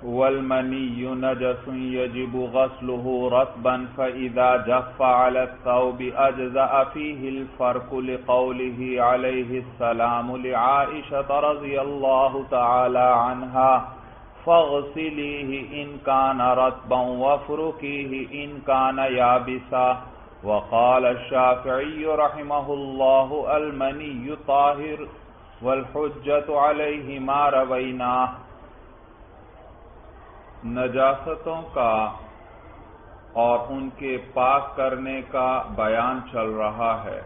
والمني نجس يجب غسله رطبا فإذا جف على الثوب أجزأ فيه الفرق لقوله عليه السلام لعائشة رضي الله تعالى عنها فاغسليه إن كان رطبا وافركيه إن كان يابسا. وقال الشافعي رحمه الله المني طاهر والحجة عليه ما رويناه. نجاستوں کا اور ان کے پاک کرنے کا بیان چل رہا ہے.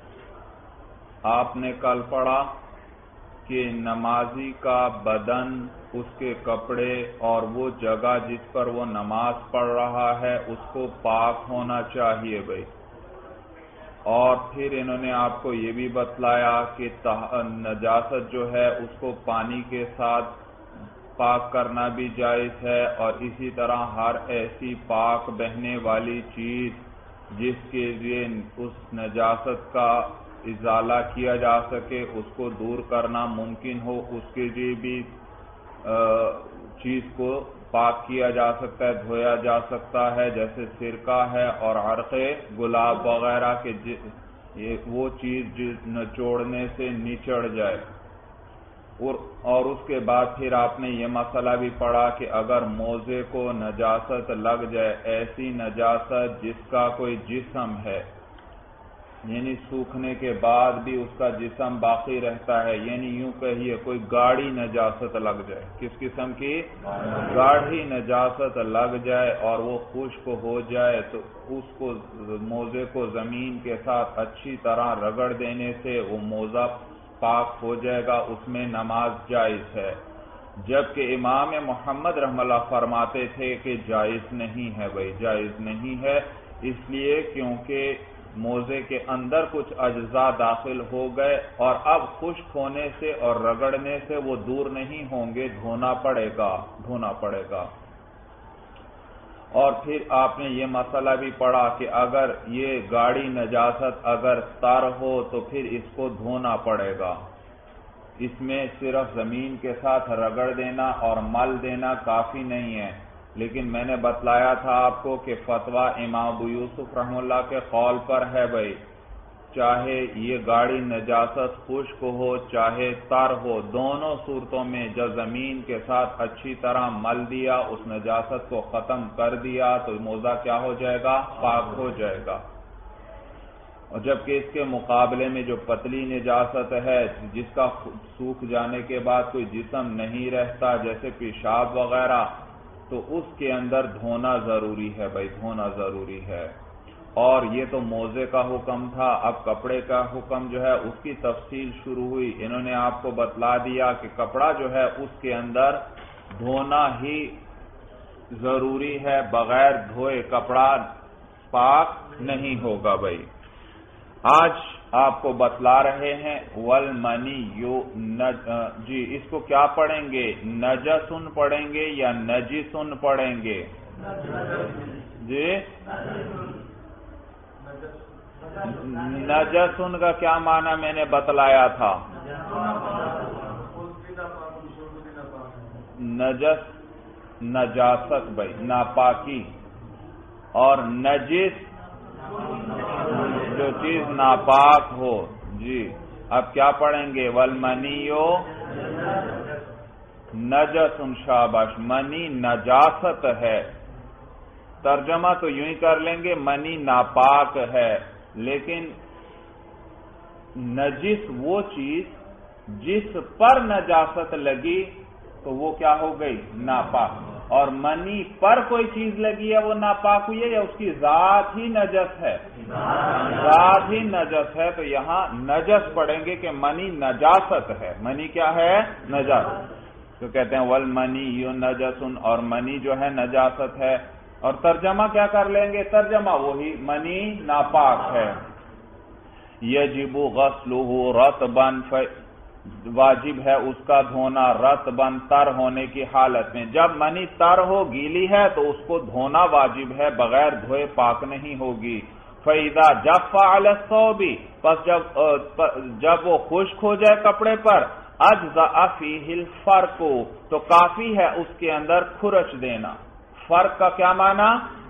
آپ نے کل پڑھا کہ نمازی کا بدن، اس کے کپڑے اور وہ جگہ جس پر وہ نماز پڑھ رہا ہے اس کو پاک ہونا چاہیے بھائی. اور پھر انہوں نے آپ کو یہ بھی بتلایا کہ نجاست جو ہے اس کو پانی کے ساتھ پاک کرنا بھی جائز ہے، اور اسی طرح ہر ایسی پاک بہنے والی چیز جس کے لیے اس نجاست کا ازالہ کیا جا سکے، اس کو دور کرنا ممکن ہو، اس کے لیے بھی چیز کو پاک کیا جا سکتا ہے، دھویا جا سکتا ہے، جیسے سرکہ ہے اور عرق گلاب وغیرہ کے وہ چیز نچوڑنے سے نچڑ جائے. اور اس کے بعد پھر آپ نے یہ مسئلہ بھی پڑھا کہ اگر موزے کو نجاست لگ جائے، ایسی نجاست جس کا کوئی جسم ہے، یعنی سوکھنے کے بعد بھی اس کا جسم باقی رہتا ہے، یعنی یوں کہیے کوئی گاڑھی نجاست لگ جائے، کس قسم کی گاڑھی نجاست لگ جائے اور وہ خشک ہو جائے، تو اس کو موزے کو زمین کے ساتھ اچھی طرح رگڑ دینے سے وہ موزہ پاک ہو جائے گا، اس میں نماز جائز ہے. جبکہ امام محمد رحمہ اللہ فرماتے تھے کہ جائز نہیں ہے بھائی، جائز نہیں ہے، اس لیے کیونکہ موزے کے اندر کچھ اجزاء داخل ہو گئے اور اب خشک ہونے سے اور رگڑنے سے وہ دور نہیں ہوں گے، دھونا پڑے گا. اور پھر آپ نے یہ مسئلہ بھی پڑھا کہ اگر یہ گاڑھی نجاست اگر تر ہو تو پھر اس کو دھونا پڑے گا. اس میں صرف زمین کے ساتھ رگڑ دینا اور مل دینا کافی نہیں ہے. لیکن میں نے بتلایا تھا آپ کو کہ فتویٰ امام ابو یوسف رحمہ اللہ کے قول پر ہے بھائی، چاہے یہ گاڑھی نجاست خشک ہو چاہے تر ہو، دونوں صورتوں میں جب زمین کے ساتھ اچھی طرح مل دیا، اس نجاست کو ختم کر دیا تو موزہ کیا ہو جائے گا؟ پاک ہو جائے گا. اور جبکہ اس کے مقابلے میں جو پتلی نجاست ہے جس کا سوکھ جانے کے بعد کوئی جسم نہیں رہتا، جیسے پیشاب وغیرہ، تو اس کے اندر دھونا ضروری ہے بھائی، دھونا ضروری ہے. اور یہ تو موزے کا حکم تھا. اب کپڑے کا حکم جو ہے اس کی تفصیل شروع ہوئی. انہوں نے آپ کو بتلا دیا کہ کپڑا جو ہے اس کے اندر دھونا ہی ضروری ہے، بغیر دھوئے کپڑا پاک نہیں ہوگا بھائی. آج آپ کو بتلا رہے ہیں والمنی جی اس کو کیا پڑھیں گے؟ نجسن پڑھیں گے یا نجسن پڑھیں گے؟ جی نجسن کا کیا معنی میں نے بتلایا تھا؟ نجس نجاست بھائی، ناپاکی، اور نجس جو چیز ناپاک ہو. جی اب کیا پڑھیں گے؟ والمنیو نجسن. شاباش. منی نجاست ہے. ترجمہ تو یوں ہی کر لیں گے منی ناپاک ہے، لیکن نجس وہ چیز جس پر نجاست لگی تو وہ کیا ہو گئی؟ ناپاک. اور منی پر کوئی چیز لگی ہے وہ ناپاک ہوئی ہے یا اس کی ذات ہی نجس ہے؟ ذات ہی نجس ہے. تو یہاں نجس پڑھیں گے کہ منی نجاست ہے. منی کیا ہے؟ نجاست. تو کہتے ہیں والمنی یو نجسن، اور منی جو ہے نجاست ہے. اور ترجمہ کیا کر لیں گے؟ ترجمہ وہی منی ناپاک ہے. یجب غسلہ رطبا، واجب ہے اس کا دھونا رطبا تر ہونے کی حالت میں. جب منی تر ہو، گیلی ہے، تو اس کو دھونا واجب ہے، بغیر دھوئے پاک نہیں ہوگی. فَإِذَا جَفَّ عَلَى الثَّوْبِ، پس جب وہ خشک ہو جائے کپڑے پر، اجزأ فیہ الفرق، تو کافی ہے اس کے اندر کھرچ دینا. فرق کا کیا معنی؟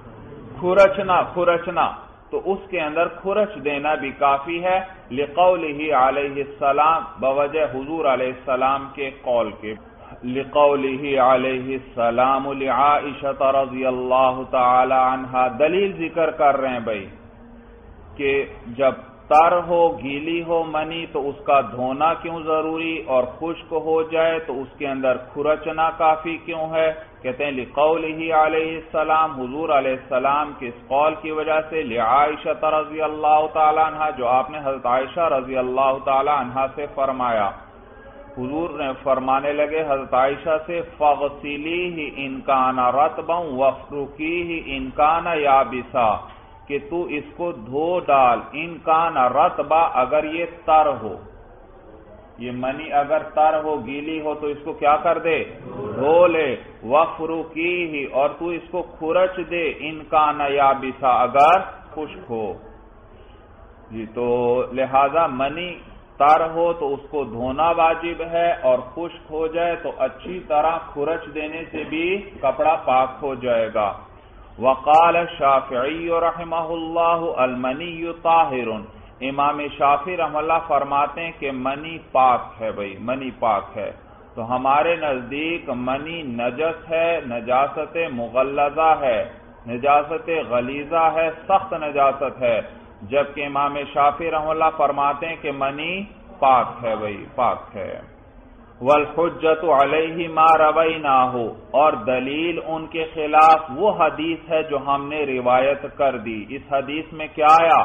کھرچنا، تو اس کے اندر کھرچ دینا بھی کافی ہے. لقولہ علیہ السلام، بوجہ حضور علیہ السلام کے قول کے. لقولہ علیہ السلام لعائشہ رضی اللہ تعالی عنہا، دلیل ذکر کر رہے ہیں بھائی کہ جب تر ہو، گیلی ہو منی تو اس کا دھونا کیوں ضروری، اور خشک ہو جائے تو اس کے اندر کھرچنا کافی کیوں ہے. کہتے ہیں لقولہ علیہ السلام، حضور علیہ السلام کے اس قول کی وجہ سے. لعائشہ رضی اللہ تعالی عنہا، جو آپ نے حضرت عائشہ رضی اللہ تعالی عنہا سے فرمایا. حضور نے فرمانے لگے حضرت عائشہ سے، فَغْسِلِيهِ إِنْ كَانَ رَطْبًا وَافْرُكِيهِ إِنْ كَانَ يَابِسًا، کہ تو اس کو دھو ڈال. ان کان رطبا، اگر یہ تر ہو، یہ منی اگر تر ہو، گیلی ہو تو اس کو کیا کر دے؟ دھو لے. وَافْرُكِيهِ، اور تو اس کو کھرچ دے. ان کان یابسا، اگر خشک ہو. جی تو لہذا منی تر ہو تو اس کو دھونا واجب ہے، اور خشک ہو جائے تو اچھی طرح کھرچ دینے سے بھی کپڑا پاک ہو جائے گا. وقال الشافعی رحمہ اللہ المنی طاہر، امام شافعی رحمہ اللہ فرماتے ہیں کہ منی پاک ہے. بھائی منی پاک ہے، تو ہمارے نزدیک منی نجس ہے، نجاست مغلظہ ہے، نجاست غلیظہ ہے، سخت نجاست ہے. جبکہ امام شافعی رحمہ اللہ فرماتے ہیں کہ منی پاک ہے. بھائی پاک ہے. والحجت علیہ ما رویناہ، اور دلیل ان کے خلاف وہ حدیث ہے جو ہم نے روایت کر دی. اس حدیث میں کیا آیا؟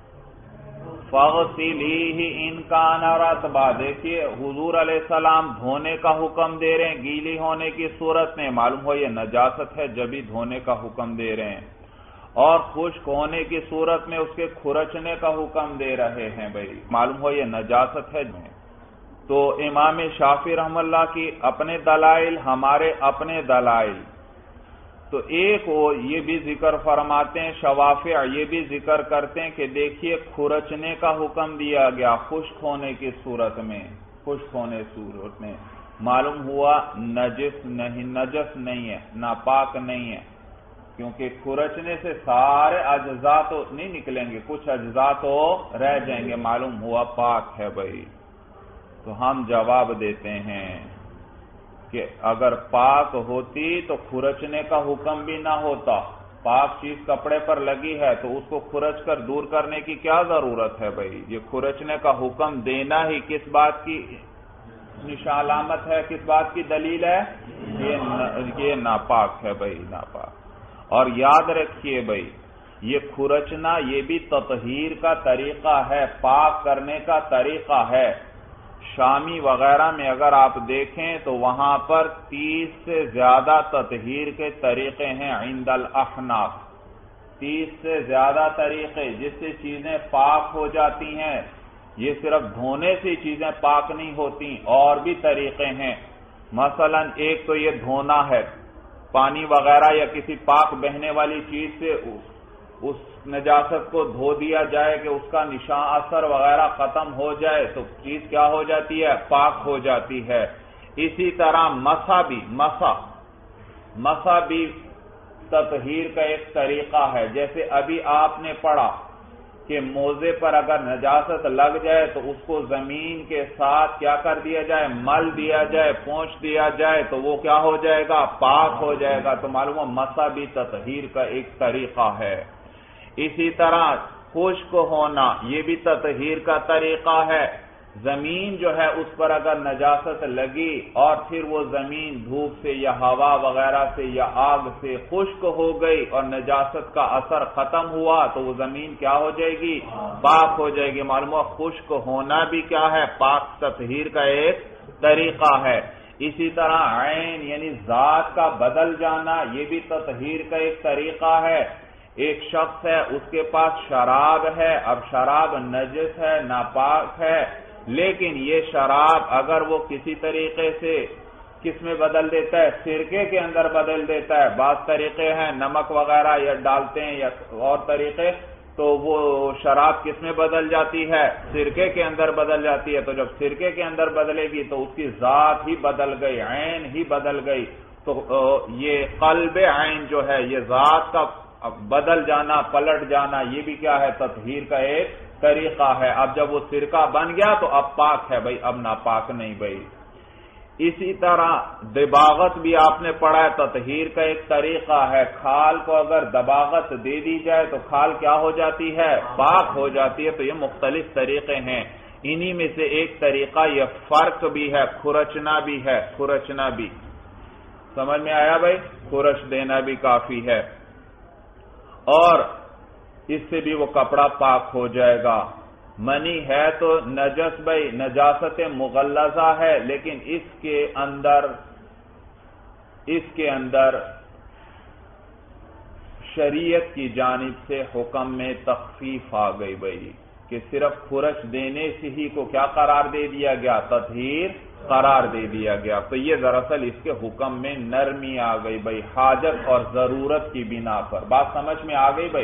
فَغْسِلِيهِ إِنْ كَانَ رَطْبًا. دیکھیے حضور علیہ السلام دھونے کا حکم دے رہے ہیں گیلی ہونے کی صورت میں، معلوم ہو یہ نجاست ہے جبھی دھونے کا حکم دے رہے ہیں، اور خشک ہونے کی صورت میں اس کے کھرچنے کا حکم دے رہے ہیں. بھائی معلوم ہو یہ نجاست ہے. تو امام شافعی رحمہ اللہ کی اپنے دلائل، ہمارے اپنے دلائل. تو ایک وہ یہ بھی ذکر فرماتے ہیں، شوافع یہ بھی ذکر کرتے ہیں کہ دیکھیے کھرچنے کا حکم دیا گیا خشک ہونے کی صورت میں، خشک ہونے صورت میں معلوم ہوا نجس نہیں ہے، ناپاک نہیں ہے، کیونکہ کھرچنے سے سارے اجزاء تو نہیں نکلیں گے، کچھ اجزاء تو رہ جائیں گے، معلوم ہوا پاک ہے. بھائی تو ہم جواب دیتے ہیں کہ اگر پاک ہوتی تو کھرچنے کا حکم بھی نہ ہوتا. پاک چیز کپڑے پر لگی ہے تو اس کو کھرچ کر دور کرنے کی کیا ضرورت ہے. بھائی یہ کھرچنے کا حکم دینا ہی کس بات کی نشان علامت ہے، کس بات کی دلیل ہے؟ یہ ناپاک ہے. بھائی ناپاک. اور یاد رکھیے بھائی یہ کھرچنا یہ بھی تطہیر کا طریقہ ہے، پاک کرنے کا طریقہ ہے. شامی وغیرہ میں اگر آپ دیکھیں تو وہاں پر 30 سے زیادہ تطہیر کے طریقے ہیں. عند الاحناف 30 سے زیادہ طریقے جس سے چیزیں پاک ہو جاتی ہیں. یہ صرف دھونے سے چیزیں پاک نہیں ہوتی، اور بھی طریقے ہیں. مثلا ایک تو یہ دھونا ہے، پانی وغیرہ یا کسی پاک بہنے والی چیز سے اس نجاست کو دھو دیا جائے کہ اس کا نشان اثر وغیرہ ختم ہو جائے تو چیز کیا ہو جاتی ہے؟ پاک ہو جاتی ہے. اسی طرح مسح بھی تطہیر کا ایک طریقہ ہے. جیسے ابھی آپ نے پڑھا کہ موزے پر اگر نجاست لگ جائے تو اس کو زمین کے ساتھ کیا کر دیا جائے؟ مل دیا جائے، پونچھ دیا جائے تو وہ کیا ہو جائے گا؟ پاک ہو جائے گا. تو معلوم ہے مسح بھی تطہیر کا ایک طریقہ ہے. اسی طرح خشک ہونا یہ بھی تطہیر کا طریقہ ہے. زمین جو ہے اس پر اگر نجاست لگی اور پھر وہ زمین دھوپ سے یا ہوا وغیرہ سے یا آگ سے خشک ہو گئی اور نجاست کا اثر ختم ہوا تو وہ زمین کیا ہو جائے گی؟ پاک ہو جائے گی. معلوم ہے خشک ہونا بھی کیا ہے؟ پاک تطہیر کا ایک طریقہ ہے. اسی طرح عین یعنی ذات کا بدل جانا یہ بھی تطہیر کا ایک طریقہ ہے. ایک شخص ہے اس کے پاس شراب ہے، اب شراب نجس ہے، ناپاک ہے، لیکن یہ شراب اگر وہ کسی طریقے سے کس میں بدل دیتا ہے؟ سرکے کے اندر بدل دیتا ہے. بعض طریقے ہیں نمک وغیرہ یا ڈالتے ہیں یا اور طریقے، تو وہ شراب کس میں بدل جاتی ہے؟ سرکے کے اندر بدل جاتی ہے. تو جب سرکے کے اندر بدلے گی تو اس کی ذات ہی بدل گئی، عین ہی بدل گئی. تو یہ قلب عین جو ہے، یہ ذات کا بدل جانا، پلٹ جانا، یہ بھی کیا ہے؟ تطہیر کا ایک طریقہ ہے. اب جب وہ سرکہ بن گیا تو اب پاک ہے بھائی، اب ناپاک نہیں بھائی. اسی طرح دباغت بھی آپ نے پڑھا ہے، تطہیر کا ایک طریقہ ہے. کھال کو اگر دباغت دے دی جائے تو کھال کیا ہو جاتی ہے؟ پاک ہو جاتی ہے. تو یہ مختلف طریقے ہیں. انہی میں سے ایک طریقہ یہ فرق بھی ہے، کھرچنا بھی ہے. کھرچنا بھی سمجھ میں آیا بھائی؟ کھرچ دینا بھی کافی ہے، اور اس سے بھی وہ کپڑا پاک ہو جائے گا. منی ہے تو نجس بھائی، نجاست مغلظہ ہے، لیکن اس کے اندر شریعت کی جانب سے حکم میں تخفیف آ گئی بھائی، کہ صرف خرچ دینے سے ہی کو کیا قرار دے دیا گیا؟ تطہیر قرار دے دیا گیا. تو یہ دراصل اس کے حکم میں نرمی آ گئی بھائی، حاجت اور ضرورت کی بنا پر. بات سمجھ میں آ گئی بھائی؟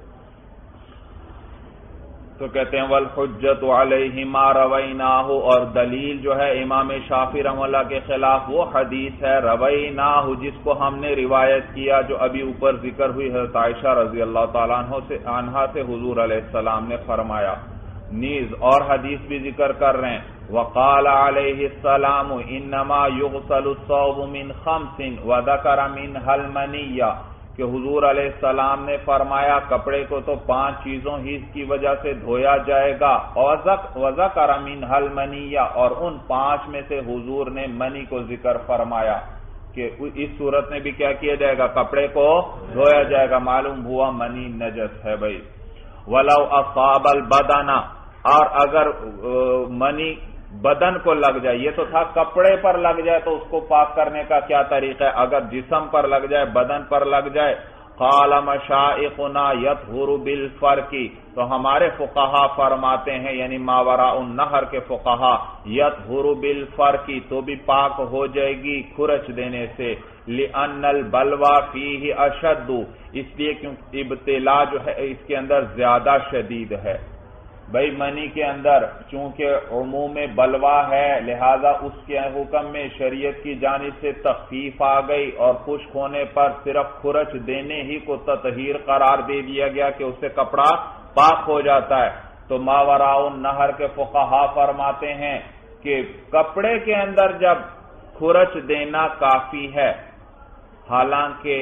تو کہتے ہیں والحجت علیہ ما رویناہ، اور دلیل جو ہے امام شافعی رحمہ اللہ کے خلاف وہ حدیث ہے رویناہ، جس کو ہم نے روایت کیا، جو ابھی اوپر ذکر ہوئی حضرت عائشہ رضی اللہ تعالیٰ عنہا سے حضور علیہ السلام نے فرمایا. نیز اور حدیث بھی ذکر کر رہے ہیں، وقال علیہ السلام انما یغسل الثوب من خمس وذکر منها المنیہ، کہ حضور علیہ السلام نے فرمایا کپڑے کو تو 5 چیزوں ہی کی وجہ سے دھویا جائے گا، وذکر منها المنیہ، اور ان 5 میں سے حضور نے منی کو ذکر فرمایا کہ اس صورت میں بھی کیا کیا جائے گا؟ کپڑے کو دھویا جائے گا. معلوم ہوا منی نجس ہے بھائی. ولو اصاب البدن، اور اگر منی بدن کو لگ جائے، یہ تو تھا کپڑے پر لگ جائے تو اس کو پاک کرنے کا کیا طریقہ ہے؟ اگر جسم پر لگ جائے، بدن پر لگ جائے، قال مشائخنا یطہر بالفرق، تو ہمارے فقہا فرماتے ہیں، یعنی ماوراء النہر کے فقہا، یطہر بالفرق، تو بھی پاک ہو جائے گی کھرچ دینے سے. لأن البلوى فیہ اشد، اس لیے کیونکہ ابتلا جو ہے اس کے اندر زیادہ شدید ہے. بھائی منی کے اندر چونکہ عموم بلوا ہے، لہذا اس کے حکم میں شریعت کی جانب سے تخفیف آ گئی، اور خشک ہونے پر صرف خرچ دینے ہی کو تطہیر قرار دے دیا گیا کہ اس سے کپڑا پاک ہو جاتا ہے. تو ماوراء النہر کے فقہا فرماتے ہیں کہ کپڑے کے اندر جب خرچ دینا کافی ہے، حالانکہ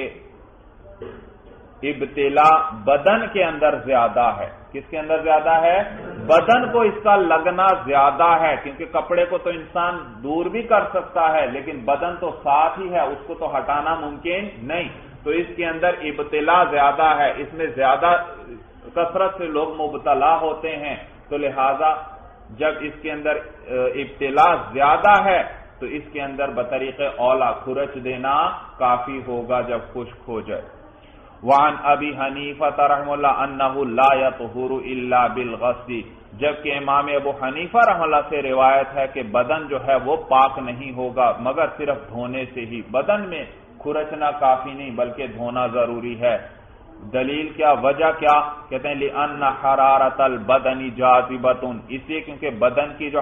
ابتلا بدن کے اندر زیادہ ہے. کس کے اندر زیادہ ہے؟ بدن کو اس کا لگنا زیادہ ہے، کیونکہ کپڑے کو تو انسان دور بھی کر سکتا ہے، لیکن بدن تو ساتھ ہی ہے، اس کو تو ہٹانا ممکن نہیں. تو اس کے اندر ابتلا زیادہ ہے، اس میں زیادہ کثرت سے لوگ مبتلا ہوتے ہیں. تو لہذا جب اس کے اندر ابتلا زیادہ ہے تو اس کے اندر بطریق اولا خرچ دینا کافی ہوگا جب خشک ہو جائے. وعن ابی حنیفہ رحمہ اللہ انہ لا یطہر الا بالغسل، جبکہ امام ابو حنیفہ رحمہ اللہ سے روایت ہے کہ بدن جو ہے وہ پاک نہیں ہوگا مگر صرف دھونے سے ہی. بدن میں کھرچنا کافی نہیں بلکہ دھونا ضروری ہے. دلیل کیا؟ وجہ کیا؟ کہتے ہیں لأن حرارت البدن جاذبۃ، اس لیے کیونکہ بدن کی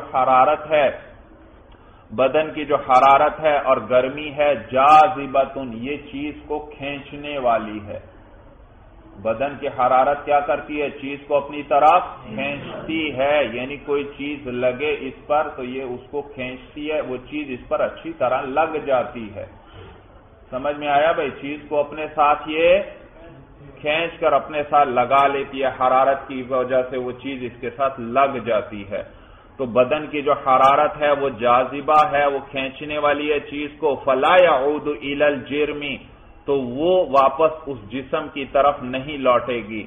جو حرارت ہے اور گرمی ہے، جاذبۃ، یہ چیز کو کھینچنے والی ہے. بدن کی حرارت کیا کرتی ہے؟ چیز کو اپنی طرف کھینچتی ہے، یعنی کوئی چیز لگے اس پر تو یہ اس کو کھینچتی ہے، وہ چیز اس پر اچھی طرح لگ جاتی ہے. سمجھ میں آیا بھائی؟ چیز کو اپنے ساتھ یہ کھینچ کر اپنے ساتھ لگا لیتی ہے، حرارت کی وجہ سے وہ چیز اس کے ساتھ لگ جاتی ہے. تو بدن کی جو حرارت ہے وہ جاذبہ ہے، وہ کھینچنے والی ہے چیز کو. فلا يعود الى الجرم، تو وہ واپس اس جسم کی طرف نہیں لوٹے گی،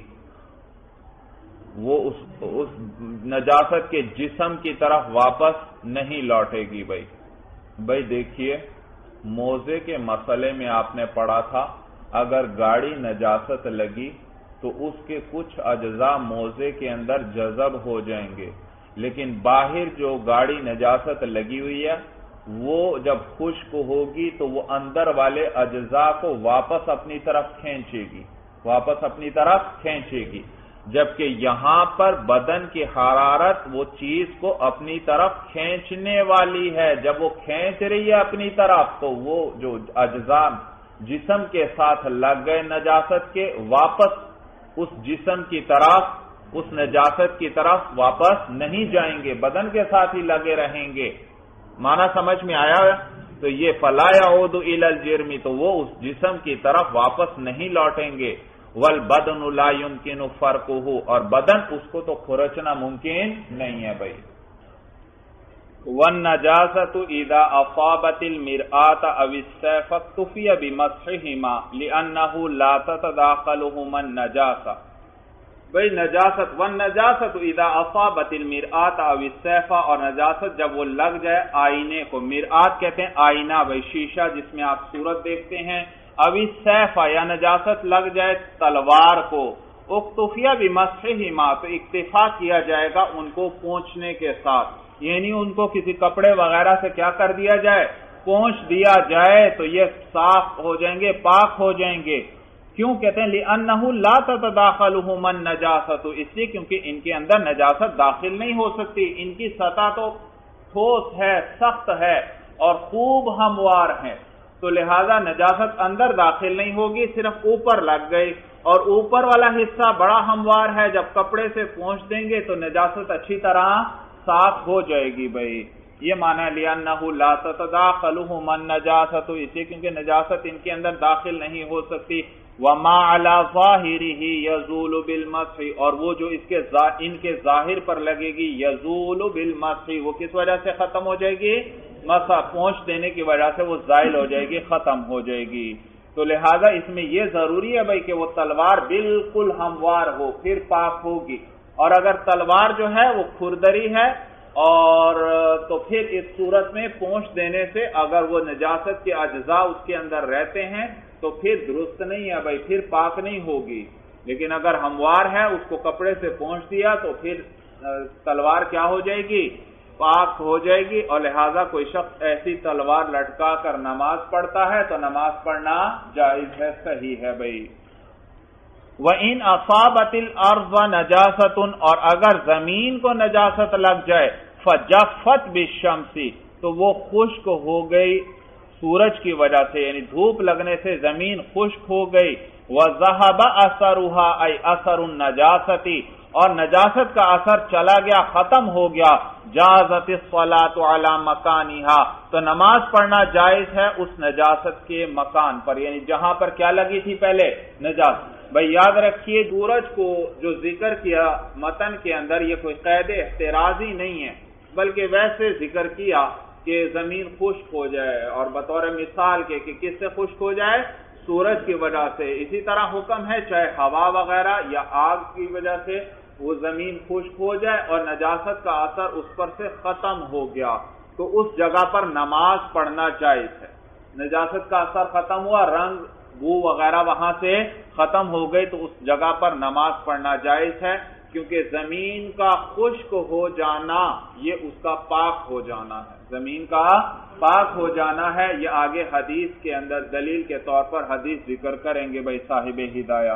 وہ اس نجاست کے جسم کی طرف واپس نہیں لوٹے گی. بھائی دیکھیے، موزے کے مسئلے میں آپ نے پڑھا تھا اگر گاڑی نجاست لگی تو اس کے کچھ اجزاء موزے کے اندر جذب ہو جائیں گے، لیکن باہر جو گاڑی نجاست لگی ہوئی ہے وہ جب خشک ہوگی تو وہ اندر والے اجزاء کو واپس اپنی طرف کھینچے گی. جبکہ یہاں پر بدن کی حرارت وہ چیز کو اپنی طرف کھینچنے والی ہے. جب وہ کھینچ رہی ہے اپنی طرف تو وہ جو اجزاء جسم کے ساتھ لگ گئے نجاست کے واپس اس جسم کی طرف اس نجاست کی طرف واپس نہیں جائیں گے, بدن کے ساتھ ہی لگے رہیں گے. معنی سمجھ میں آیا؟ تو یہ فلا یعود الی الجرم, تو وہ اس جسم کی طرف واپس نہیں لوٹیں گے. والبدن لا يمكن فرقه, اور بدن اس کو تو کھرچنا ممکن نہیں ہے بھائی. والنجاسة اذا اصابت المرآة او السيف اكتفي بمسحهما لانه لا تتداخلهما النجاسة. بھائی نجاست والنجاسة اذا اصابت المرآة او السيف, اور نجاست جب وہ لگ جائے آئینے کو, مرآت کہتے ہیں آئینہ بھائی, شیشہ جس میں آپ صورت دیکھتے ہیں, ابھی سیفا یا نجاست لگ جائے تلوار کو, اکتفیہ بمسحہما, تو اکتفا کیا جائے گا ان کو پونچھنے کے ساتھ, یعنی ان کو کسی کپڑے وغیرہ سے کیا کر دیا جائے, پونچھ دیا جائے تو یہ صاف ہو جائیں گے, پاک ہو جائیں گے. کیوں کہتے ہیں لِأَنَّهُ لَا تَتَدَاخَلُهُمَا النَّجَاسَةُ, اس لیے کیونکہ ان کے اندر نجاست داخل نہیں ہو سکتی, ان کی سطح تو ٹھوس ہے, سخت ہے اور خوب ہموار ہے, تو لہذا نجاست اندر داخل نہیں ہوگی, صرف اوپر لگ گئی, اور اوپر والا حصہ بڑا ہموار ہے, جب کپڑے سے پونچھ دیں گے تو نجاست اچھی طرح صاف ہو جائے گی بھائی. یہ معنی لِأَنَّهُ لَا تَتَدَاخَلُهُمَا النَّجَاسَةُ, اس لیے کیونکہ نجاست ان کے اندر داخل نہیں ہو سکتی. وَمَا عَلَى ظَاهِرِهِ يَزُولُ بِالْمَسْحِ, اور وہ جو ان کے ظاہر پر لگے گی, يَزُولُ بِالْمَسْحِ, وہ کس وجہ سے ختم ہو جائے گی, مسح پہنچ دینے کی وجہ سے وہ زائل ہو جائے گی, ختم ہو جائے گی. تو لہذا اس میں یہ ضروری ہے بھائی کہ وہ تلوار بالکل ہموار ہو, پھر پاک ہوگی. اور اگر تلوار جو ہے وہ کھردری ہے اور تو پھر اس صورت میں پونچھ دینے سے اگر وہ نجاست کے اجزاء اس کے اندر رہتے ہیں تو پھر درست نہیں ہے بھائی, پھر پاک نہیں ہوگی. لیکن اگر ہموار ہے, اس کو کپڑے سے پونچھ دیا تو پھر تلوار کیا ہو جائے گی, پاک ہو جائے گی. اور لہذا کوئی شخص ایسی تلوار لٹکا کر نماز پڑھتا ہے تو نماز پڑھنا جائز ہے, صحیح ہے بھائی. وَإِنْ أَصَابَتِ الْأَرْضَ نَجَاسَةٌ, اور اگر زمین کو نجاست لگ جائے, فَجَفَّتْ بِالشَّمْسِ, تو وہ خشک ہو گئی سورج کی وجہ سے, یعنی دھوپ لگنے سے زمین خشک ہو گئی. وَذَهَبَ أَثَرُهَا أَيْ أَثَرُ النَّجَاسَةِ, اور نجاست کا اثر چلا گیا, ختم ہو گیا. جازت الصلاۃ علی مکانہا, تو نماز پڑھنا جائز ہے اس نجاست کے مکان پر, یعنی جہاں پر کیا لگی تھی پہلے, نجاست. بھائی یاد رکھیے سورج کو جو ذکر کیا متن کے اندر, یہ کوئی قید احترازی نہیں ہے, بلکہ ویسے ذکر کیا کہ زمین خشک ہو جائے, اور بطور مثال کے کہ کس سے خشک ہو جائے, سورج کی وجہ سے. اسی طرح حکم ہے چاہے ہوا وغیرہ یا آگ کی وجہ سے وہ زمین خشک ہو جائے اور نجاست کا اثر اس پر سے ختم ہو گیا, تو اس جگہ پر نماز پڑھنا جائز ہے. نجاست کا اثر ختم ہوا, رنگ بو وغیرہ وہاں سے ختم ہو گئی, تو اس جگہ پر نماز پڑھنا جائز ہے, کیونکہ زمین کا خشک ہو جانا یہ اس کا پاک ہو جانا ہے, زمین کا پاک ہو جانا ہے. یہ آگے حدیث کے اندر دلیل کے طور پر حدیث ذکر کریں گے بھائی صاحب ہدایہ.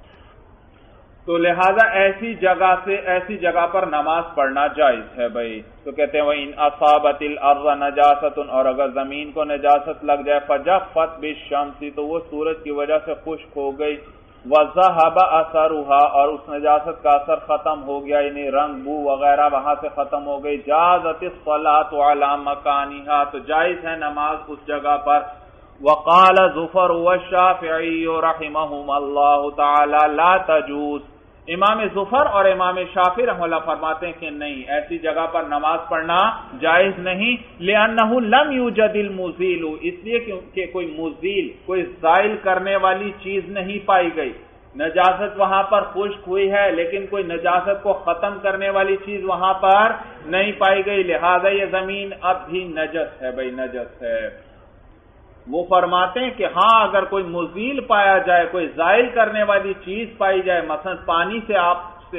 تو لہذا ایسی جگہ پر نماز پڑھنا جائز ہے بھائی. تو کہتے ہیں وَإِنْ أَصَابَتِ الْأَرْضَ نَجَاسَةٌ, اور اگر زمین کو نجاست لگ جائے, فَجَفَّتْ بِالشَّمْسِ, تو وہ سورج کی وجہ سے خشک ہو گئی. وَذَهَبَ أَثَرُهَا, اور اس نجاست کا اثر ختم ہو گیا, یعنی رنگ بو وغیرہ وہاں سے ختم ہو گئی. جازت الصلاۃ علی مکانہا, تو جائز ہے نماز اس جگہ پر. وقال ظفر والشافعی رحمہم اللہ تعالی لا تجوز, امام ظفر اور امام شافعی رحمہ اللہ فرماتے ہیں کہ نہیں, ایسی جگہ پر نماز پڑھنا جائز نہیں. لأنه لم يوجد المزیل, اس لیے کہ کوئی مزیل, کوئی زائل کرنے والی چیز نہیں پائی گئی. نجاست وہاں پر خشک ہوئی ہے لیکن کوئی نجاست کو ختم کرنے والی چیز وہاں پر نہیں پائی گئی, لہذا یہ زمین اب بھی نجس ہے بھائی, نجس ہے. وہ فرماتے ہیں کہ ہاں اگر کوئی مزیل پایا جائے, کوئی زائل کرنے والی چیز پائی جائے, مثلا پانی سے آپ سے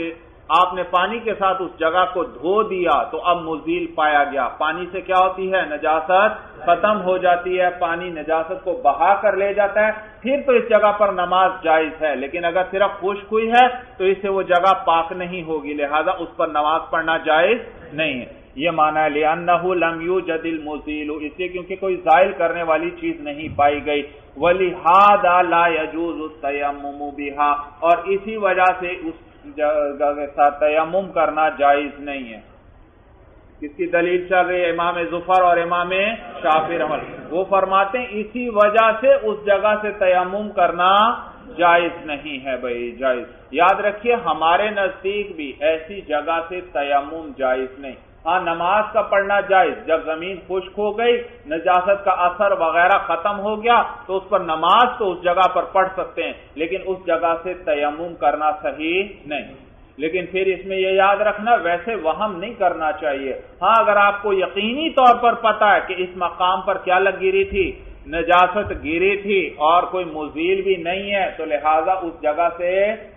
آپ نے پانی کے ساتھ اس جگہ کو دھو دیا تو اب مزیل پایا گیا. پانی سے کیا ہوتی ہے؟ نجاست ختم ہو جاتی ہے، پانی نجاست کو بہا کر لے جاتا ہے، پھر تو اس جگہ پر نماز جائز ہے. لیکن اگر صرف خشک ہوئی ہے تو اس سے وہ جگہ پاک نہیں ہوگی، لہذا اس پر نماز پڑھنا جائز نہیں ہے. یہ معنی ہے لِأَنَّهُ لَمْ يُوجَدِ الْمُزِيلُ، اس لیے کیونکہ کوئی زائل کرنے والی چیز نہیں پائی گئی. وَلِهَذَا لَا يَجُوزُ التَّيَمُّمُ بِهَا، اور اسی وجہ سے اس جگہ کے ساتھ تیمم کرنا جائز نہیں ہے. کس کی دلیل چل رہی ہے؟ امام ظفر اور امام شافعی رحمۃ اللہ، وہ فرماتے ہیں اسی وجہ سے اس جگہ سے تیمم کرنا جائز نہیں ہے. بھائی جائز یاد رکھیے، ہمارے نزدیک بھی ایسی جگہ سے تیمم جائز نہیں. ہاں نماز کا پڑھنا جائز، جب زمین خشک ہو گئی، نجاست کا اثر وغیرہ ختم ہو گیا تو اس پر نماز تو اس جگہ پر پڑھ سکتے ہیں، لیکن اس جگہ سے تیمم کرنا صحیح نہیں. لیکن پھر اس میں یہ یاد رکھنا، ویسے وہم نہیں کرنا چاہیے. ہاں اگر آپ کو یقینی طور پر پتا ہے کہ اس مقام پر کیا لگ گری تھی؟ نجاست گری تھی اور کوئی مزیل بھی نہیں ہے، تو لہذا اس جگہ سے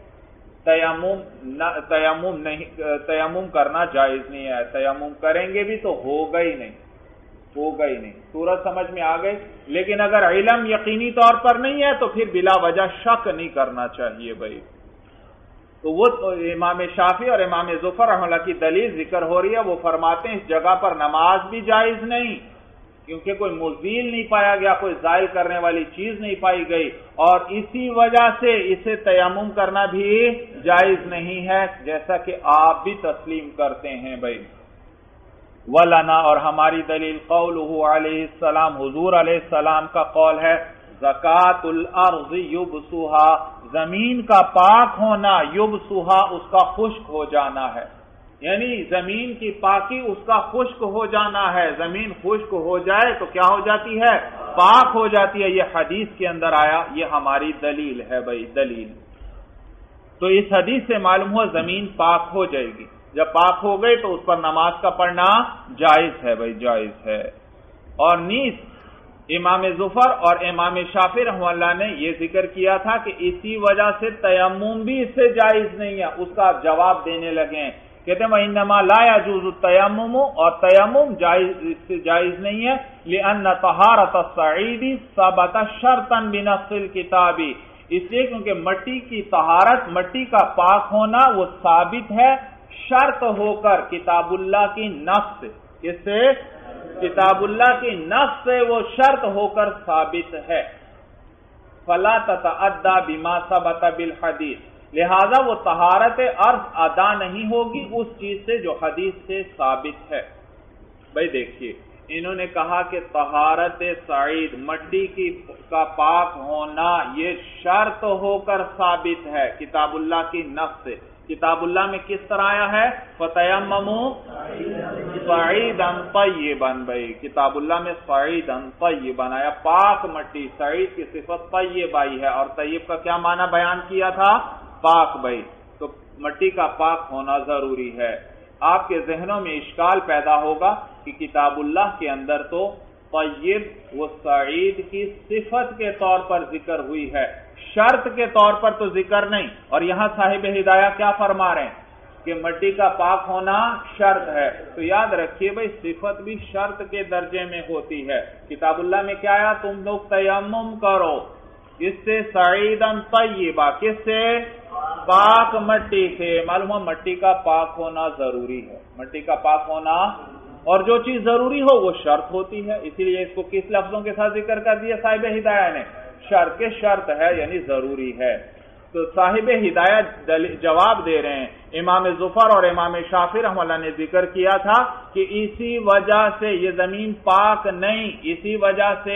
تیمم کرنا جائز نہیں ہے. تیمم کریں گے بھی تو ہوگا ہی نہیں. صورت سمجھ میں آ گئی. لیکن اگر علم یقینی طور پر نہیں ہے تو پھر بلا وجہ شک نہیں کرنا چاہیے. بھائی تو وہ امام شافعی اور امام ظفر رحمہ اللہ کی دلیل ذکر ہو رہی ہے. وہ فرماتے ہیں اس جگہ پر نماز بھی جائز نہیں، کیونکہ کوئی مزیل نہیں پایا گیا، کوئی زائل کرنے والی چیز نہیں پائی گئی، اور اسی وجہ سے اسے تیمم کرنا بھی جائز نہیں ہے، جیسا کہ آپ بھی تسلیم کرتے ہیں. بھائی وَلَنَا، اور ہماری دلیل قولہ علیہ السلام، حضور علیہ السلام کا قول ہے، زکاۃ الارض یبسھا، زمین کا پاک ہونا، یبسھا اس کا خشک ہو جانا ہے. یعنی زمین کی پاکی اس کا خشک ہو جانا ہے. زمین خشک ہو جائے تو کیا ہو جاتی ہے؟ پاک ہو جاتی ہے. یہ حدیث کے اندر آیا، یہ ہماری دلیل ہے. بھائی دلیل تو اس حدیث سے معلوم ہوا زمین پاک ہو جائے گی. جب پاک ہو گئی تو اس پر نماز کا پڑھنا جائز ہے. بھائی جائز ہے. اور نیز امام ظفر اور امام شافعی رحمہ اللہ نے یہ ذکر کیا تھا کہ اسی وجہ سے تیمم بھی اس سے جائز نہیں ہے. اس کا جواب دینے لگے ہیں، کہتے ہیں وَإِنَّمَا لَا يَجُوزُ التَّيَمُّمُ، اور تیمم اس سے جائز نہیں ہے، لِأَنَّ طَهَارَةَ الصَّعِيدِ ثَبَتَ شَرْطًا بِنَصِّ الْكِتَابِ، اس لیے کیونکہ مٹی کی طہارت، مٹی کا پاک ہونا وہ ثابت ہے شرط ہو کر کتاب اللہ کی نص سے. اس سے کتاب اللہ کی نص سے وہ شرط ہو کر ثابت ہے. فَلَا تَتَعَدَّى بِمَا ثَبَتَ بِالْحَدِيثِ، لہذا وہ طہارت عرض ادا نہیں ہوگی اس چیز سے جو حدیث سے ثابت ہے. بھائی دیکھیے، انہوں نے کہا کہ طہارت سعید، مٹی کا پاک ہونا، یہ شرط ہو کر ثابت ہے کتاب اللہ کی نص سے. کتاب اللہ میں کس طرح آیا ہے؟ فَتَيَمَّمُوا صَعِيدًا طَيِّبًا. بھائی کتاب اللہ میں صَعِيدًا طَيِّبًا آیا، پاک مٹی. سعید کی صفت طیب آئی ہے، اور طیب کا کیا معنی بیان کیا تھا؟ پاک. بھائی تو مٹی کا پاک ہونا ضروری ہے. آپ کے ذہنوں میں اشکال پیدا ہوگا کہ کتاب اللہ کے اندر تو طیب و سعید کی صفت کے طور پر ذکر ہوئی ہے، شرط کے طور پر تو ذکر نہیں. اور یہاں صاحب ہدایہ کیا فرما رہے ہیں کہ مٹی کا پاک ہونا شرط ہے. تو یاد رکھیے بھائی، صفت بھی شرط کے درجے میں ہوتی ہے. کتاب اللہ میں کیا آیا؟ تم لوگ تیمم کرو اس سے سعیدن طیبہ، کس سے؟ پاک مٹی سے. معلوم ہے مٹی کا پاک ہونا ضروری ہے. مٹی کا پاک ہونا، اور جو چیز ضروری ہو وہ شرط ہوتی ہے، اسی لیے اس کو کس لفظوں کے ساتھ ذکر کر دیا صاحب ہدایہ نے؟ شرط کے شرط ہے، یعنی ضروری ہے. تو صاحب ہدایت جواب دے رہے ہیں. امام ظفر اور امام شافعی رحمہ اللہ نے ذکر کیا تھا کہ اسی وجہ سے یہ زمین پاک نہیں، اسی وجہ سے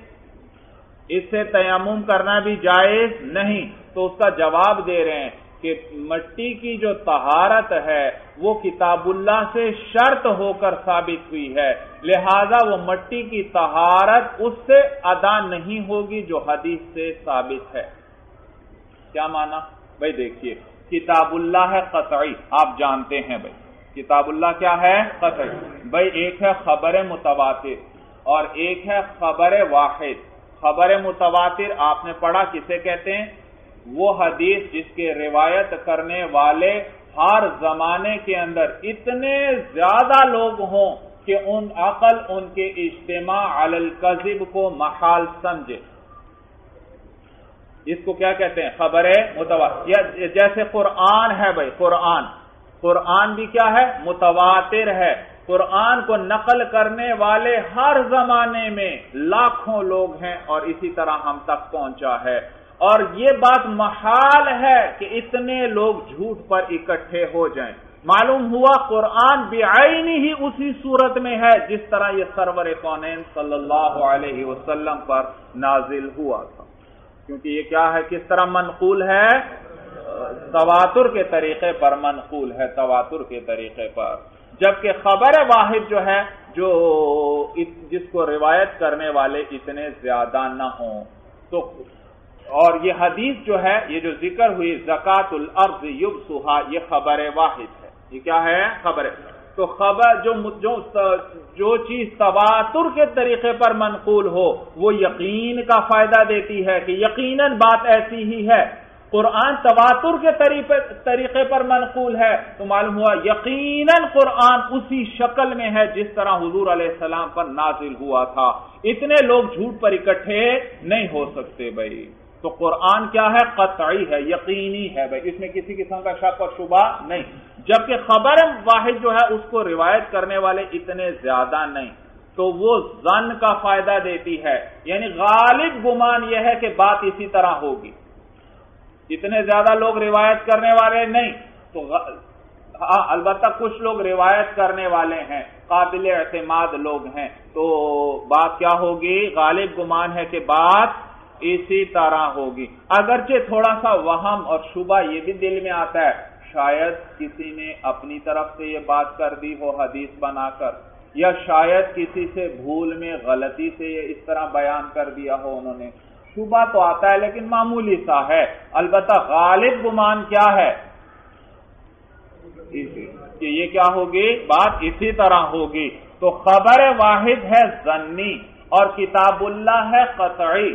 اس سے تیمم کرنا بھی جائز نہیں. تو اس کا جواب دے رہے ہیں کہ مٹی کی جو طہارت ہے وہ کتاب اللہ سے شرط ہو کر ثابت ہوئی ہے، لہذا وہ مٹی کی طہارت اس سے ادا نہیں ہوگی جو حدیث سے ثابت ہے. کیا معنی؟ بھائی دیکھیے، کتاب اللہ ہے قطعی، آپ جانتے ہیں. بھائی کتاب اللہ کیا ہے؟ قطعی. بھائی ایک ہے خبر متواتر اور ایک ہے خبر واحد. خبر متواتر آپ نے پڑھا کسے کہتے ہیں؟ وہ حدیث جس کے روایت کرنے والے ہر زمانے کے اندر اتنے زیادہ لوگ ہوں کہ عقل ان کے اجتماع علی الکذب کو محال سمجھے. اس کو کیا کہتے ہیں؟ خبر متواتر. جیسے قرآن ہے بھائی، قرآن بھی کیا ہے؟ متواتر ہے. قرآن کو نقل کرنے والے ہر زمانے میں لاکھوں لوگ ہیں اور اسی طرح ہم تک پہنچا ہے، اور یہ بات محال ہے کہ اتنے لوگ جھوٹ پر اکٹھے ہو جائیں. معلوم ہوا قرآن بعینی ہی اسی صورت میں ہے جس طرح یہ سرور کونین صلی اللہ علیہ وسلم پر نازل ہوا تھا. کیونکہ یہ کیا ہے؟ کس طرح منقول ہے؟ تواتر کے طریقے پر منقول ہے، تواتر کے طریقے پر. جبکہ خبر واحد جو ہے، جو جس کو روایت کرنے والے اتنے زیادہ نہ ہوں، تو اور یہ حدیث جو ہے، یہ جو ذکر ہوئی زکات الارض یبسها، یہ خبر واحد ہے. یہ کیا ہے؟ خبر. تو خبر جو چیز تواتر کے طریقے پر منقول ہو وہ یقین کا فائدہ دیتی ہے کہ یقیناً بات ایسی ہی ہے. قرآن تواتر کے طریقے پر منقول ہے تو معلوم ہوا یقیناً قرآن اسی شکل میں ہے جس طرح حضور علیہ السلام پر نازل ہوا تھا. اتنے لوگ جھوٹ پر اکٹھے نہیں ہو سکتے بھائی. تو قرآن کیا ہے؟ قطعی ہے، یقینی ہے بھائی، اس میں کسی قسم کا شک اور شبہ نہیں. جبکہ خبر واحد جو ہے اس کو روایت کرنے والے اتنے زیادہ نہیں، تو وہ ظن کا فائدہ دیتی ہے. یعنی غالب گمان یہ ہے کہ بات اسی طرح ہوگی. اتنے زیادہ لوگ روایت کرنے والے نہیں، تو البتہ کچھ لوگ روایت کرنے والے ہیں، قابل اعتماد لوگ ہیں، تو بات کیا ہوگی؟ غالب گمان ہے کہ بات اسی طرح ہوگی. اگرچہ تھوڑا سا وہم اور شبہ یہ بھی دل میں آتا ہے، شاید کسی نے اپنی طرف سے یہ بات کر دی ہو حدیث بنا کر، یا شاید کسی سے بھول میں غلطی سے یہ اس طرح بیان کر دیا ہو انہوں نے. شبہ تو آتا ہے لیکن معمولی سا ہے. البتہ غالب گمان کیا ہے کہ یہ کیا ہوگی؟ بات اسی طرح ہوگی. تو خبر واحد ہے ظنی اور کتاب اللہ ہے قطعی.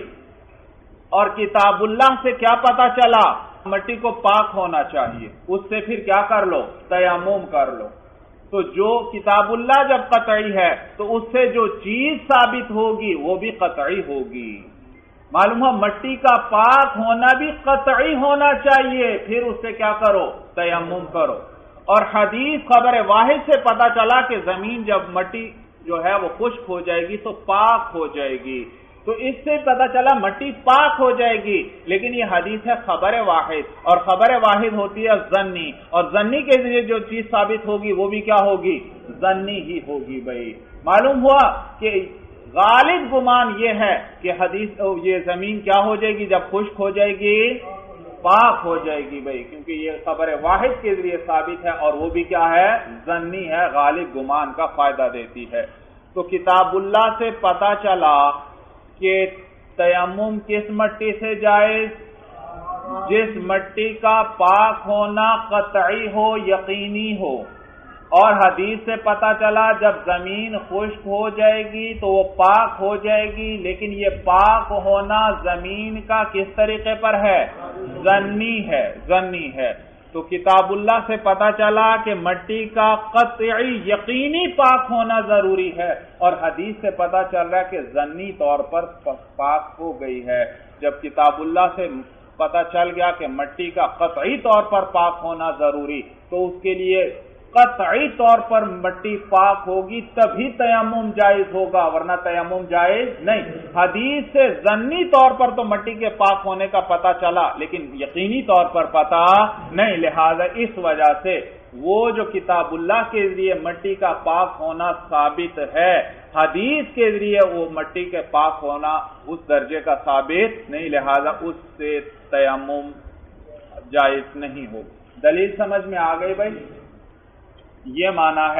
اور کتاب اللہ سے کیا پتا چلا؟ مٹی کو پاک ہونا چاہیے، اس سے پھر کیا کر لو؟ تیمم کر لو. تو جو کتاب اللہ جب قطعی ہے تو اس سے جو چیز ثابت ہوگی وہ بھی قطعی ہوگی. معلوم ہو مٹی کا پاک ہونا بھی قطعی ہونا چاہیے، پھر اس سے کیا کرو؟ تیمم کرو. اور حدیث خبر واحد سے پتا چلا کہ زمین جب مٹی جو ہے وہ خشک ہو جائے گی تو پاک ہو جائے گی، تو اس سے پتا چلا مٹی پاک ہو جائے گی. لیکن یہ حدیث ہے خبر واحد، اور خبر واحد ہوتی ہے ظنی، اور ظنی کے ذریعے جو چیز ثابت ہوگی وہ بھی کیا ہوگی؟ ظنی ہی ہوگی بھائی. معلوم ہوا کہ غالب گمان یہ ہے کہ یہ زمین کیا ہو جائے گی؟ جب خشک ہو جائے گی پاک ہو جائے گی بھائی، کیونکہ یہ خبر واحد کے ذریعے ثابت ہے، اور وہ بھی کیا ہے؟ ظنی ہے، غالب گمان کا فائدہ دیتی ہے. تو کتاب اللہ سے پتا چلا کہ تیمم کس مٹی سے جائز؟ جس مٹی کا پاک ہونا قطعی ہو، یقینی ہو. اور حدیث سے پتا چلا جب زمین خشک ہو جائے گی تو وہ پاک ہو جائے گی، لیکن یہ پاک ہونا زمین کا کس طریقے پر ہے؟ ظنی ہے، ظنی ہے. تو کتاب اللہ سے پتا چلا کہ مٹی کا قطعی یقینی پاک ہونا ضروری ہے، اور حدیث سے پتا چل رہا ہے کہ ظنی طور پر پاک ہو گئی ہے. جب کتاب اللہ سے پتا چل گیا کہ مٹی کا قطعی طور پر پاک ہونا ضروری، تو اس کے لیے قطعی طور پر مٹی پاک ہوگی تبھی تیمم جائز ہوگا، ورنہ تیمم جائز نہیں. حدیث سے ظنی طور پر تو مٹی کے پاک ہونے کا پتہ چلا لیکن یقینی طور پر پتہ نہیں. لہذا اس وجہ سے وہ جو کتاب اللہ کے ذریعے مٹی کا پاک ہونا ثابت ہے، حدیث کے ذریعے وہ مٹی کے پاک ہونا اس درجے کا ثابت نہیں، لہذا اس سے تیمم جائز نہیں ہوگا. دلیل سمجھ میں آ گئی بھائی؟ یہ معنی ہے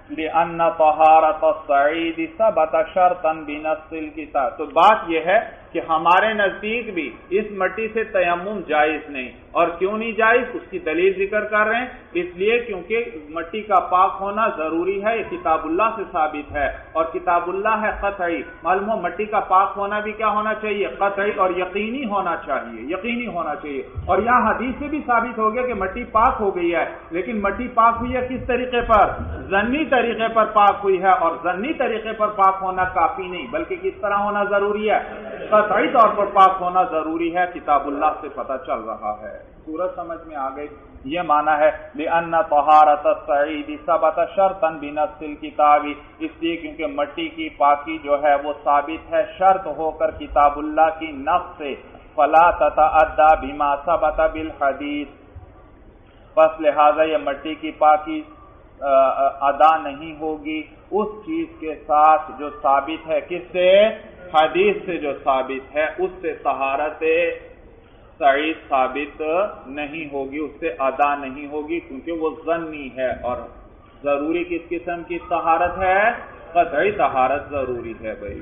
لأن طہارت الصعید ثبت شرطا بنص الکتاب۔ تو بات یہ ہے کہ ہمارے نزدیک بھی اس مٹی سے تیمم جائز نہیں، اور کیوں نہیں جائز اس کی دلیل ذکر کر رہے ہیں، اس لیے کیونکہ مٹی کا پاک ہونا ضروری ہے، یہ کتاب اللہ سے ثابت ہے، اور کتاب اللہ ہے قطعی۔ معلوم ہو مٹی کا پاک ہونا بھی کیا ہونا چاہیے؟ قطعی اور یقینی ہونا چاہیے، یقینی ہونا چاہیے۔ اور یہاں حدیث سے بھی ثابت ہو گیا کہ مٹی پاک ہو گئی ہے، لیکن مٹی پاک ہوئی ہے کس طریقے پر؟ ظنی طریقے پر پاک ہوئی ہے، اور ظنی طریقے پر پاک ہونا کافی نہیں، بلکہ کس طرح ہونا ضروری ہے؟ قطعی طور پر پاک ہونا ضروری ہے، کتاب اللہ سے پتہ چل رہا ہے۔ سورج سمجھ میں آ گئی؟ یہ معنی ہے لأن طہارت الصعید ثبت شرطا بنص الکتاب، اس لیے کیونکہ مٹی کی پاکی جو ہے وہ ثابت ہے شرط ہو کر کتاب اللہ کی نص سے، فلا تتعدى بما ثبت بالحدیث، پس لہذا یہ مٹی کی پاکی ادا نہیں ہوگی اس چیز کے ساتھ جو ثابت ہے، کس سے؟ حدیث سے جو ثابت ہے، اس سے طہارت صعید ثابت نہیں ہوگی، اس سے ادا نہیں ہوگی، کیونکہ وہ ظنی ہے، اور ضروری کس قسم کی طہارت ہے؟ قطعی طہارت ضروری ہے بھائی،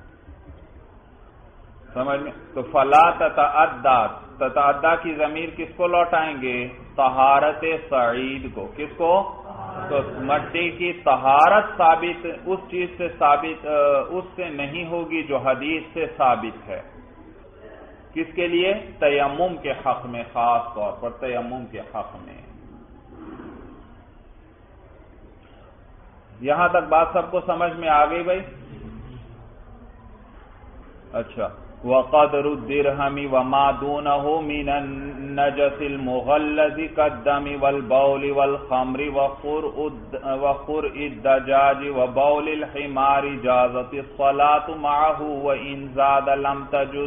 سمجھ میں؟ تو فلا تتعدی کی ضمیر کس کو لوٹائیں گے؟ طہارت صعید کو۔ کس کو؟ تو مٹی کی طہارت ثابت اس چیز سے ثابت اس سے نہیں ہوگی جو حدیث سے ثابت ہے۔ کس کے لیے؟ تیمم کے حق میں، خاص طور پر تیمم کے حق میں۔ یہاں تک بات سب کو سمجھ میں آ گئی بھائی؟ اچھا، وقدر الدرہم وما دونه من النجس المغلظ كالدم والبول والخمر وقرء الدجاج وبول الحمار جازت الصلاة معه وإن زاد لم تجز۔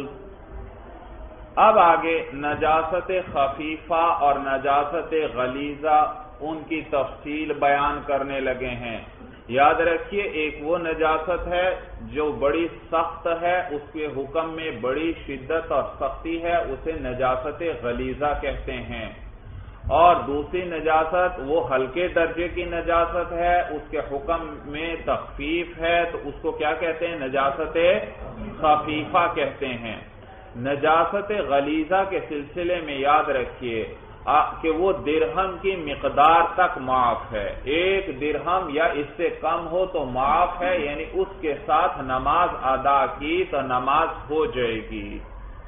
اب آگے نجاست خفیفہ اور نجاست غلیظہ ان کی تفصیل بیان کرنے لگے ہیں۔ یاد رکھیے، ایک وہ نجاست ہے جو بڑی سخت ہے، اس کے حکم میں بڑی شدت اور سختی ہے، اسے نجاست غلیظہ کہتے ہیں، اور دوسری نجاست وہ ہلکے درجے کی نجاست ہے، اس کے حکم میں تخفیف ہے، تو اس کو کیا کہتے ہیں؟ نجاست خفیفہ کہتے ہیں۔ نجاست غلیظہ کے سلسلے میں یاد رکھیے کہ وہ درہم کی مقدار تک معاف ہے، 1 درہم یا اس سے کم ہو تو معاف ہے، یعنی اس کے ساتھ نماز ادا کی تو نماز ہو جائے گی،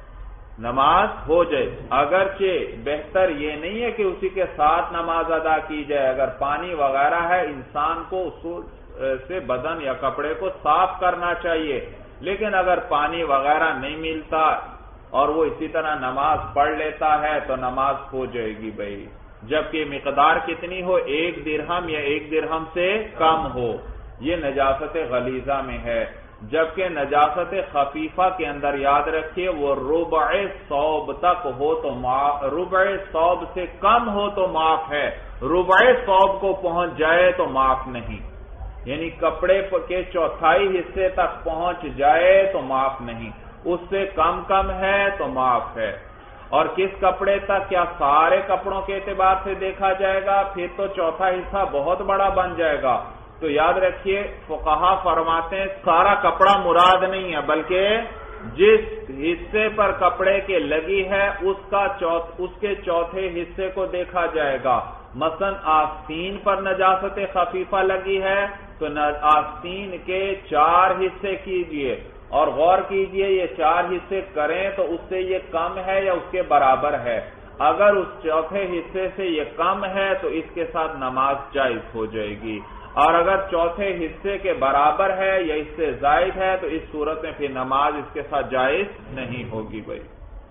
نماز ہو جائے۔ اگرچہ بہتر یہ نہیں ہے کہ اسی کے ساتھ نماز ادا کی جائے، اگر پانی وغیرہ ہے انسان کو اس سے بدن یا کپڑے کو صاف کرنا چاہیے، لیکن اگر پانی وغیرہ نہیں ملتا اور وہ اسی طرح نماز پڑھ لیتا ہے تو نماز ہو جائے گی بھائی، جبکہ مقدار کتنی ہو؟ 1 درہم یا 1 درہم سے کم ہو، یہ نجاست غلیظہ میں ہے۔ جبکہ نجاست خفیفہ کے اندر یاد رکھیے وہ ربع ثوب تک ہو تو ربع ثوب سے کم ہو تو معاف ہے، ربع ثوب کو پہنچ جائے تو معاف نہیں، یعنی کپڑے کے چوتھائی حصے تک پہنچ جائے تو معاف نہیں، اس سے کم ہے تو معاف ہے۔ اور کس کپڑے تک؟ کیا سارے کپڑوں کے اعتبار سے دیکھا جائے گا؟ پھر تو چوتھا حصہ بہت بڑا بن جائے گا۔ تو یاد رکھیے فقہا فرماتے ہیں سارا کپڑا مراد نہیں ہے، بلکہ جس حصے پر کپڑے کے لگی ہے اس کے چوتھے حصے کو دیکھا جائے گا۔ مثلا آستین پر نجاست خفیفہ لگی ہے تو آستین کے 4 حصے کیجئے، اور غور کیجئے یہ 4 حصے کریں تو اس سے یہ کم ہے یا اس کے برابر ہے۔ اگر اس چوتھے حصے سے یہ کم ہے تو اس کے ساتھ نماز جائز ہو جائے گی، اور اگر چوتھے حصے کے برابر ہے یا اس سے زائد ہے تو اس صورت میں پھر نماز اس کے ساتھ جائز نہیں ہوگی بھائی۔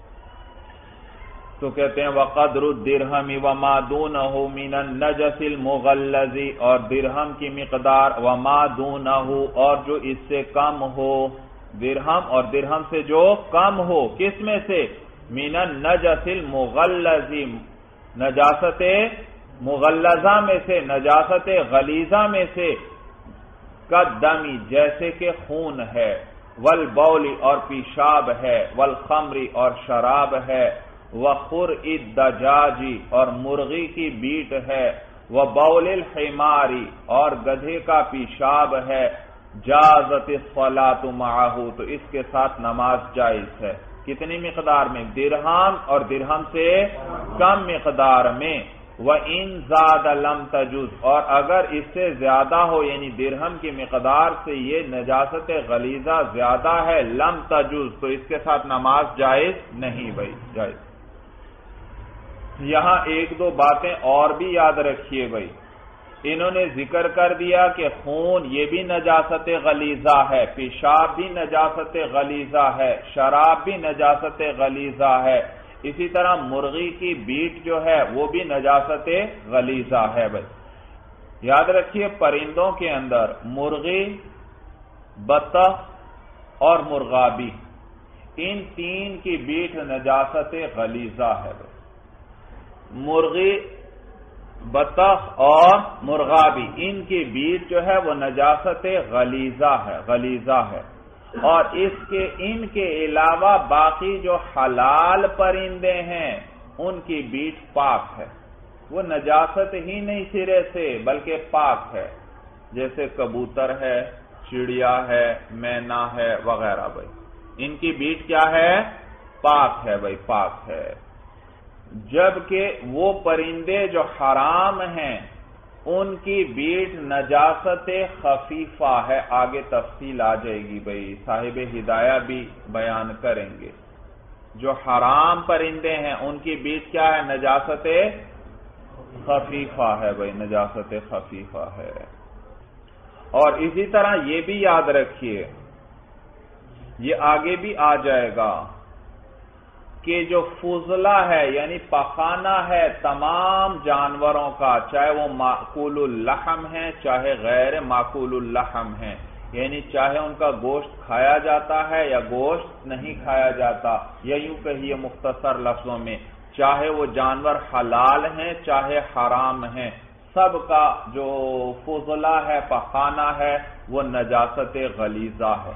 تو کہتے ہیں وقدر الدرہم وما دونہ من النجس المغلظ، اور درہم کی مقدار وما دونہ، اور جو اس سے کم ہو، درہم اور درہم سے جو کم ہو، کس میں سے؟ من النجس المغلظ، نجاست مغلظہ میں سے، نجاست غلیظہ میں سے، کالدم جیسے کہ خون ہے، والبول اور پیشاب ہے، والخمر اور شراب ہے، وخرء الدجاج اور مرغی کی بیٹ ہے، وبول الحمار اور گدھے کا پیشاب ہے جازت الصلاۃ معه تو اس کے ساتھ نماز جائز ہے. کتنی مقدار میں؟ درہم اور درہم سے کم مقدار میں. وَإِن زَادَ لَمْ تَجُزْ اور اگر اس سے زیادہ ہو یعنی درہم کی مقدار سے یہ نجاست غلیظہ زیادہ ہے لم تجوز تو اس کے ساتھ نماز جائز نہیں بھائی جائز. یہاں ایک دو باتیں اور بھی یاد رکھیے بھائی. انہوں نے ذکر کر دیا کہ خون یہ بھی نجاست غلیظہ ہے، پیشاب بھی نجاست غلیظہ ہے، شراب بھی نجاست غلیظہ ہے، اسی طرح مرغی کی بیٹ جو ہے وہ بھی نجاست غلیظہ ہے. بھائی یاد رکھیے پرندوں کے اندر مرغی، بطخ اور مرغابی ان تین کی بیٹ نجاست غلیظہ ہے. بھائی مرغی، بطخ اور مرغابی ان کی بیٹ جو ہے وہ نجاست غلیظہ ہے. اور ان کے علاوہ باقی جو حلال پرندے ہیں ان کی بیٹ پاک ہے، وہ نجاست ہی نہیں سرے سے بلکہ پاک ہے، جیسے کبوتر ہے، چڑیا ہے، مینا ہے وغیرہ. بھائی ان کی بیٹ کیا ہے؟ پاک ہے. بھائی پاک ہے. جبکہ وہ پرندے جو حرام ہیں ان کی بیٹ نجاست خفیفہ ہے. آگے تفصیل آ جائے گی بھائی، صاحب ہدایہ بھی بیان کریں گے. جو حرام پرندے ہیں ان کی بیٹ کیا ہے؟ نجاست خفیفہ ہے. بھائی نجاست خفیفہ ہے. اور اسی طرح یہ بھی یاد رکھیے، یہ آگے بھی آ جائے گا کہ جو فضلہ ہے یعنی پخانہ ہے تمام جانوروں کا، چاہے وہ معقول اللحم ہیں چاہے غیر معقول اللحم ہیں، یعنی چاہے ان کا گوشت کھایا جاتا ہے یا گوشت نہیں کھایا جاتا، یا یوں کہیے مختصر لفظوں میں چاہے وہ جانور حلال ہیں چاہے حرام ہیں، سب کا جو فضلہ ہے پخانہ ہے وہ نجاست غلیظہ ہے.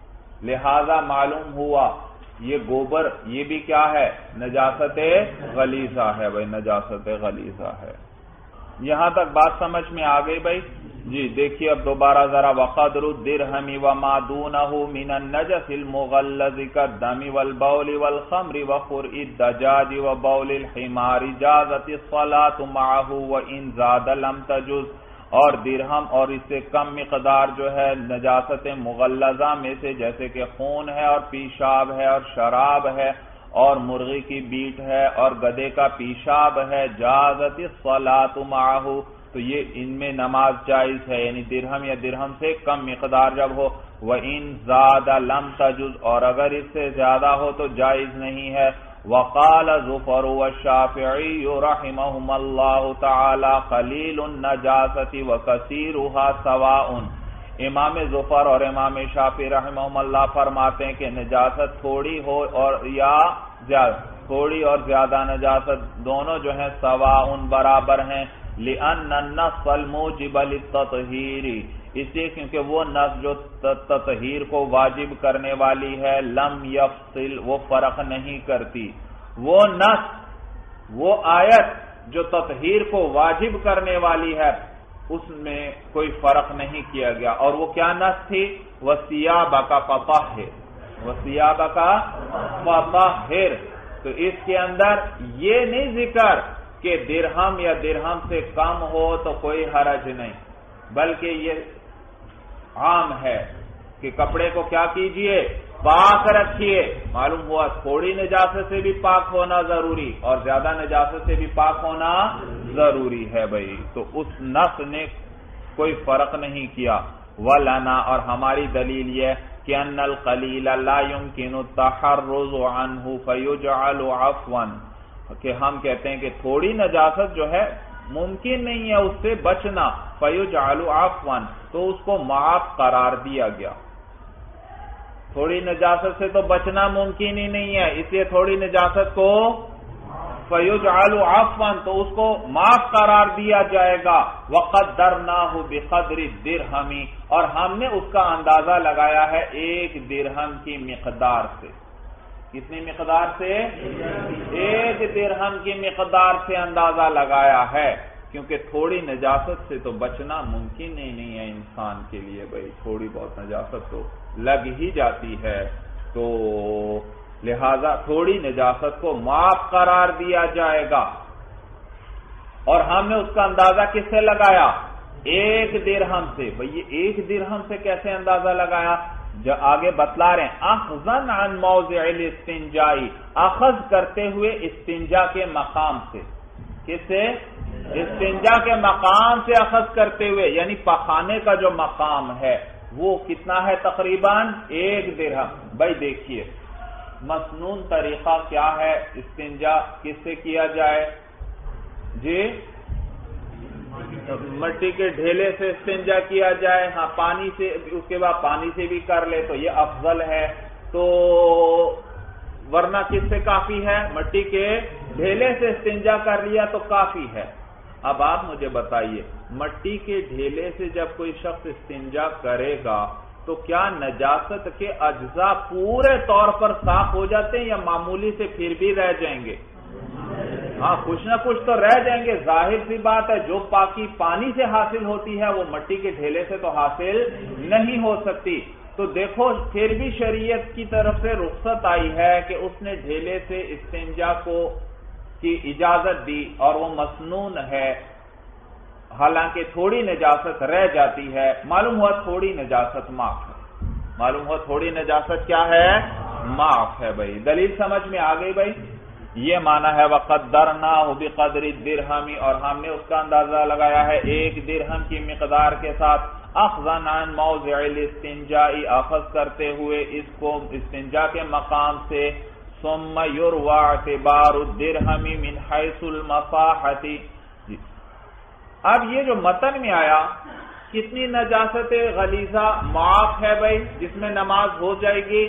لہذا معلوم ہوا یہ گوبر یہ بھی کیا ہے؟ نجاست غلیظہ ہے. بھائی نجاست غلیظہ ہے. یہاں تک بات سمجھ میں آ گئی بھائی؟ جی دیکھیے اب دوبارہ ذرا. وقدر الدرہم وما دونہ من النجس المغلظ كالدم والبول والخمر وخرء الدجاج وبول الحمار جازت الصلاۃ معه وان زاد لم تجز. اور درہم اور اس سے کم مقدار جو ہے نجاست مغلظہ میں سے جیسے کہ خون ہے اور پیشاب ہے اور شراب ہے اور مرغی کی بیٹ ہے اور گدھے کا پیشاب ہے جازت الصلاۃ معه تو یہ ان میں نماز جائز ہے، یعنی درہم یا درہم سے کم مقدار جب ہو. وَإِن زَادَ لَمْ تَجُزْ اور اگر اس سے زیادہ ہو تو جائز نہیں ہے. وقال ظفر والشافعی رحمہم اللہ تعالی قلیل النجاست وکثیرها سواء. امام ظفر اور امام شافعی رحمہم اللہ فرماتے ہیں کہ نجاست تھوڑی ہو اور یا زیادہ، تھوڑی اور زیادہ نجاست دونوں جو ہیں سواء برابر ہیں. لأن النص الموجب للتطہیر اس لیے کیونکہ وہ نص جو تطہیر کو واجب کرنے والی ہے لم یفصل وہ فرق نہیں کرتی. وہ نص وہ آیت جو تطہیر کو واجب کرنے والی ہے اس میں کوئی فرق نہیں کیا گیا. اور وہ کیا نص تھی؟ وَثِيَابَكَ فَطَهِّرْ وَثِيَابَكَ فَطَهِّرْ. تو اس کے اندر یہ نہیں ذکر کہ درہم یا درہم سے کم ہو تو کوئی حرج نہیں، بلکہ یہ عام ہے کہ کپڑے کو کیا کیجئے؟ پاک رکھیے. معلوم ہوا تھوڑی نجاست سے بھی پاک ہونا ضروری اور زیادہ نجاست سے بھی پاک ہونا ضروری ہے. بھائی تو اس نص نے کوئی فرق نہیں کیا. وَلَنَا اور ہماری دلیل یہ کہ ان القلیل لا يمكن التحرز عنه فيجعل عفوا کہ ہم کہتے ہیں کہ تھوڑی نجاست جو ہے ممکن نہیں ہے اس سے بچنا، فَيُجْعَلُ عَفْوًا تو اس کو معاف قرار دیا گیا. تھوڑی نجاست سے تو بچنا ممکن ہی نہیں ہے، اس لیے تھوڑی نجاست کو فَيُجْعَلُ عَفْوًا تو اس کو معاف قرار دیا جائے گا. وَقَدَّرْنَاهُ بِقَدْرِ الدِّرْهَمِ اور ہم نے اس کا اندازہ لگایا ہے ایک درہم کی مقدار سے. کتنی مقدار سے؟ ایک درہم کی مقدار سے اندازہ لگایا ہے. کیونکہ تھوڑی نجاست سے تو بچنا ممکن ہی نہیں ہے انسان کے لیے بھائی، تھوڑی بہت نجاست تو لگ ہی جاتی ہے، تو لہذا تھوڑی نجاست کو معاف قرار دیا جائے گا۔ اور ہم نے اس کا اندازہ کس سے لگایا؟ 1 درہم سے۔ بھئی یہ 1 درہم سے کیسے اندازہ لگایا؟ جو آگے بتلا رہے ہیں، اخذن عن موضع الاستنجاء، اخذ کرتے ہوئے استنجا کے مقام سے۔ کس سے؟ استنجا کے مقام سے اخذ کرتے ہوئے، یعنی پخانے کا جو مقام ہے وہ کتنا ہے؟ تقریباً 1 درہم۔ بھائی دیکھیے مسنون طریقہ کیا ہے، استنجا کس سے کیا جائے؟ جی مٹی کے ڈھیلے سے استنجا کیا جائے، ہاں پانی سے، اس کے بعد پانی سے بھی کر لے تو یہ افضل ہے، تو ورنہ کس سے کافی ہے؟ مٹی کے ڈھیلے سے استنجا کر لیا تو کافی ہے۔ اب آپ مجھے بتائیے مٹی کے ڈھیلے سے جب کوئی شخص استنجا کرے گا تو کیا نجاست کے اجزاء پورے طور پر صاف ہو جاتے ہیں یا معمولی سے پھر بھی رہ جائیں گے؟ ہاں کچھ نہ کچھ تو رہ جائیں گے، ظاہر سی بات ہے، جو پاکی پانی سے حاصل ہوتی ہے وہ مٹی کے ڈھیلے سے تو حاصل نہیں ہو سکتی۔ تو دیکھو پھر بھی شریعت کی طرف سے رخصت آئی ہے کہ اس نے ڈھیلے سے استنجا کی اجازت دی اور وہ مسنون ہے، حالانکہ تھوڑی نجاست رہ جاتی ہے، معلوم ہوا تھوڑی نجاست معاف ہے، معلوم ہوا تھوڑی نجاست کیا ہے؟ معاف ہے۔ بھائی دلیل سمجھ میں آ گئی بھائی؟ یہ معنی ہے وَقَدَّرْنَاهُ بِقَدْرِ الدِّرْهَمِ، اور ہم نے اس کا اندازہ لگایا ہے 1 درہم کی مقدار کے ساتھ، اخذاً عن موضع الاستنجاء، اخذ کرتے ہوئے اس کو استنجا کے مقام سے، ثم يروى اعتبار الدرہم من حيث المصاحة۔ اب یہ جو متن میں آیا کتنی نجاست غلیظہ معاف ہے بھائی جس میں نماز ہو جائے گی؟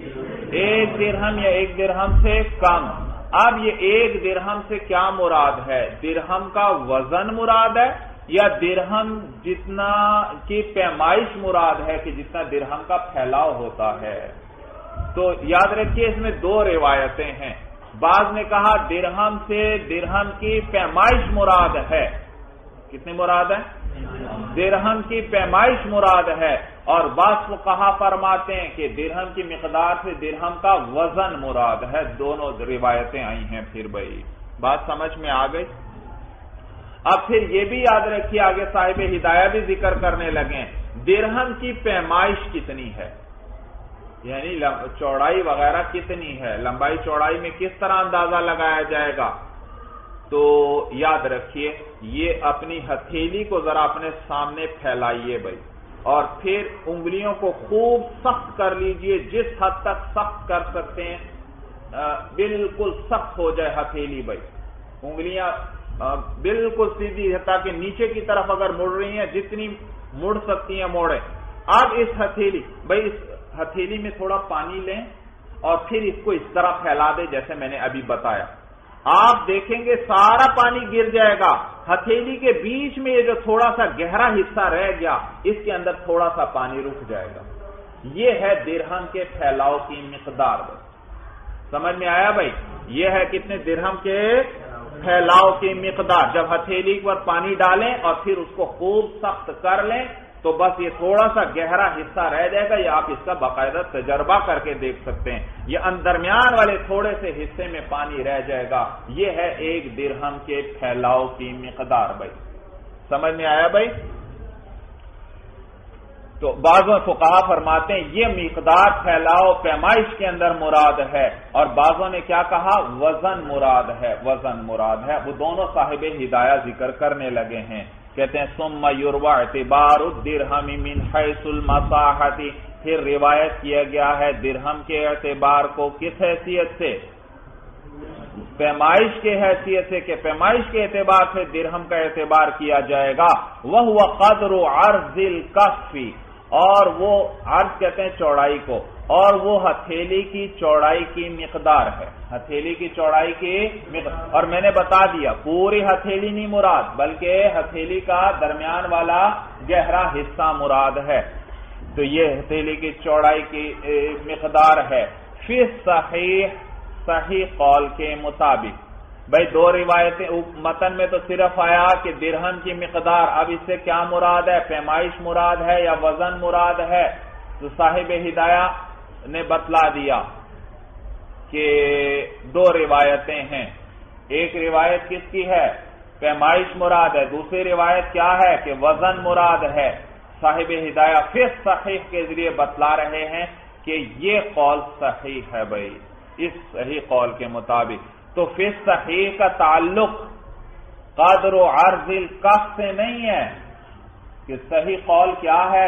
1 درہم یا 1 درہم سے کم۔ اب یہ 1 درہم سے کیا مراد ہے؟ درہم کا وزن مراد ہے یا درہم جتنا کی پیمائش مراد ہے کہ جتنا درہم کا پھیلاؤ ہوتا ہے؟ تو یاد رکھیے اس میں 2 روایتیں ہیں، بعض نے کہا درہم سے درہم کی پیمائش مراد ہے، کتنی مراد ہے؟ درہم کی پیمائش مراد ہے، اور بعض فقہا فرماتے ہیں کہ درہم کی مقدار سے درہم کا وزن مراد ہے۔ دونوں روایتیں آئی ہیں۔ پھر بھائی بات سمجھ میں آ گئی؟ اب پھر یہ بھی یاد رکھیے آگے صاحب ہدایہ بھی ذکر کرنے لگے درہم کی پیمائش کتنی ہے، یعنی چوڑائی وغیرہ کتنی ہے، لمبائی چوڑائی میں کس طرح اندازہ لگایا جائے گا؟ تو یاد رکھیے یہ اپنی ہتھیلی کو ذرا اپنے سامنے پھیلائیے بھائی، اور پھر انگلیوں کو خوب سخت کر لیجئے، جس حد تک سخت کر سکتے ہیں، بالکل سخت ہو جائے ہتھیلی بھائی، انگلیاں بالکل سیدھی ہے تاکہ نیچے کی طرف اگر مڑ رہی ہیں جتنی مڑ سکتی ہیں موڑیں۔ اب اس ہتھیلی بھائی، اس ہتھیلی میں تھوڑا پانی لیں اور پھر اس کو اس طرح پھیلا دیں جیسے میں نے ابھی بتایا، آپ دیکھیں گے سارا پانی گر جائے گا، ہتھیلی کے بیچ میں یہ جو تھوڑا سا گہرا حصہ رہ گیا اس کے اندر تھوڑا سا پانی رک جائے گا۔ یہ ہے درہم کے پھیلاؤ کی مقدار۔ سمجھ میں آیا بھائی؟ یہ ہے کتنے درہم کے پھیلاؤ کی مقدار۔ جب ہتھیلی پر پانی ڈالیں اور پھر اس کو خوب سخت کر لیں تو بس یہ تھوڑا سا گہرا حصہ رہ جائے گا، یا آپ اس کا باقاعدہ تجربہ کر کے دیکھ سکتے ہیں، یہ درمیان والے تھوڑے سے حصے میں پانی رہ جائے گا۔ یہ ہے 1 درہم کے پھیلاؤ کی مقدار بھائی۔ سمجھ میں آیا بھائی؟ تو بعضوں فقہا فرماتے ہیں یہ مقدار پھیلاؤ پیمائش کے اندر مراد ہے، اور بعضوں نے کیا کہا؟ وزن مراد ہے، وزن مراد ہے۔ وہ دونوں صاحب ہدایہ ذکر کرنے لگے ہیں، کہتے ہیں ثم یروى اعتبار الدرہم من حیث المصاحۃ، پھر روایت کیا گیا ہے درہم کے اعتبار کو کس حیثیت سے؟ پیمائش کے حیثیت سے، کہ پیمائش کے اعتبار سے درہم کا اعتبار کیا جائے گا۔ وَهُوَ قَدْرُ عَرْضِ الْكَفِّ، اور وہ عرض کہتے ہیں چوڑائی کو، اور وہ ہتھیلی کی چوڑائی کی مقدار ہے، ہتھیلی کی چوڑائی کی مقدار۔ اور میں نے بتا دیا پوری ہتھیلی نہیں مراد، بلکہ ہتھیلی کا درمیان والا گہرا حصہ مراد ہے، تو یہ ہتھیلی کی چوڑائی کی مقدار ہے۔ فی صحیح قول کے مطابق، بھائی دو روایتیں متن میں تو صرف آیا کہ درہم کی مقدار، اب اس سے کیا مراد ہے؟ پیمائش مراد ہے یا وزن مراد ہے؟ تو صاحب ہدایہ نے بتلا دیا کہ دو روایتیں ہیں، ایک روایت کس کی ہے؟ پیمائش مراد ہے، دوسری روایت کیا ہے کہ وزن مراد ہے۔ صاحب ہدایہ پھر صحیح کے ذریعے بتلا رہے ہیں کہ یہ قول صحیح ہے بھائی، اس صحیح قول کے مطابق تو پھر صحیح کا تعلق قدر و عرض الکف سے نہیں ہے، کہ صحیح قول کیا ہے؟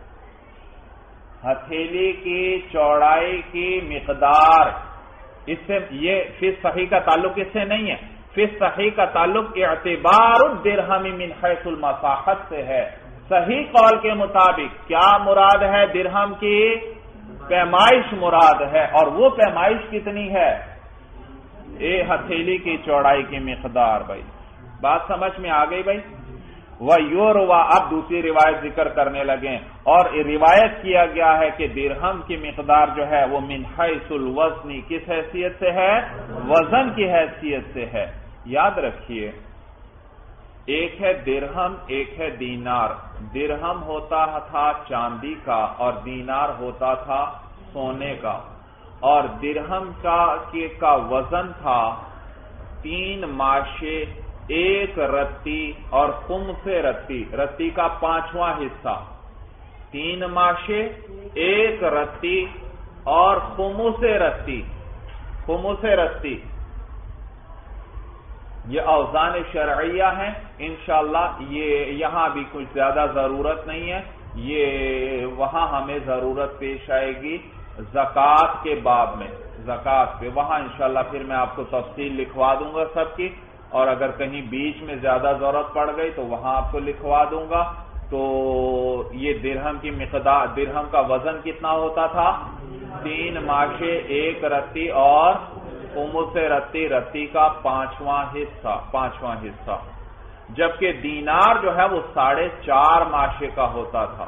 ہتھیلی کی چوڑائی کی مقدار، اس سے یہ پھر صحیح کا تعلق اس سے نہیں ہے، پھر صحیح کا تعلق اعتبار الدرہم من حیث المساحت سے ہے۔ صحیح قول کے مطابق کیا مراد ہے؟ درہم کی پیمائش مراد ہے، اور وہ پیمائش کتنی ہے؟ ہتھیلی کی چوڑائی کی مقدار۔ بھائی بات سمجھ میں آ گئی بھائی؟ وَيُرْوَى اب دوسری روایت ذکر کرنے لگے، اور روایت کیا گیا ہے کہ درہم کی مقدار جو ہے وہ من حیث الوزن، کس حیثیت سے ہے؟ وزن کی حیثیت سے ہے۔ یاد رکھیے ایک ہے درہم، ایک ہے دینار۔ درہم ہوتا تھا چاندی کا اور دینار ہوتا تھا سونے کا، اور درہم کا وزن تھا 3 ماشے، 1 رتی اور خمس رتی، رتی کا 5واں حصہ، 3 ماشے، 1 رتی اور خمس رتی۔ خمس رتی یہ اوزان شرعیہ ہیں، انشاءاللہ یہ یہاں بھی کچھ زیادہ ضرورت نہیں ہے، یہ وہاں ہمیں ضرورت پیش آئے گی زکوٰۃ کے باب میں، زکوٰۃ پہ وہاں انشاءاللہ پھر میں آپ کو تفصیل لکھوا دوں گا سب کی، اور اگر کہیں بیچ میں زیادہ ضرورت پڑ گئی تو وہاں آپ کو لکھوا دوں گا۔ تو یہ درہم کی مقدار، درہم کا وزن کتنا ہوتا تھا؟ 3 ماشے، 1 رتی اور خمس رتی، رتی کا 5واں حصہ، جبکہ دینار جو ہے وہ 4.5 ماشے کا ہوتا تھا۔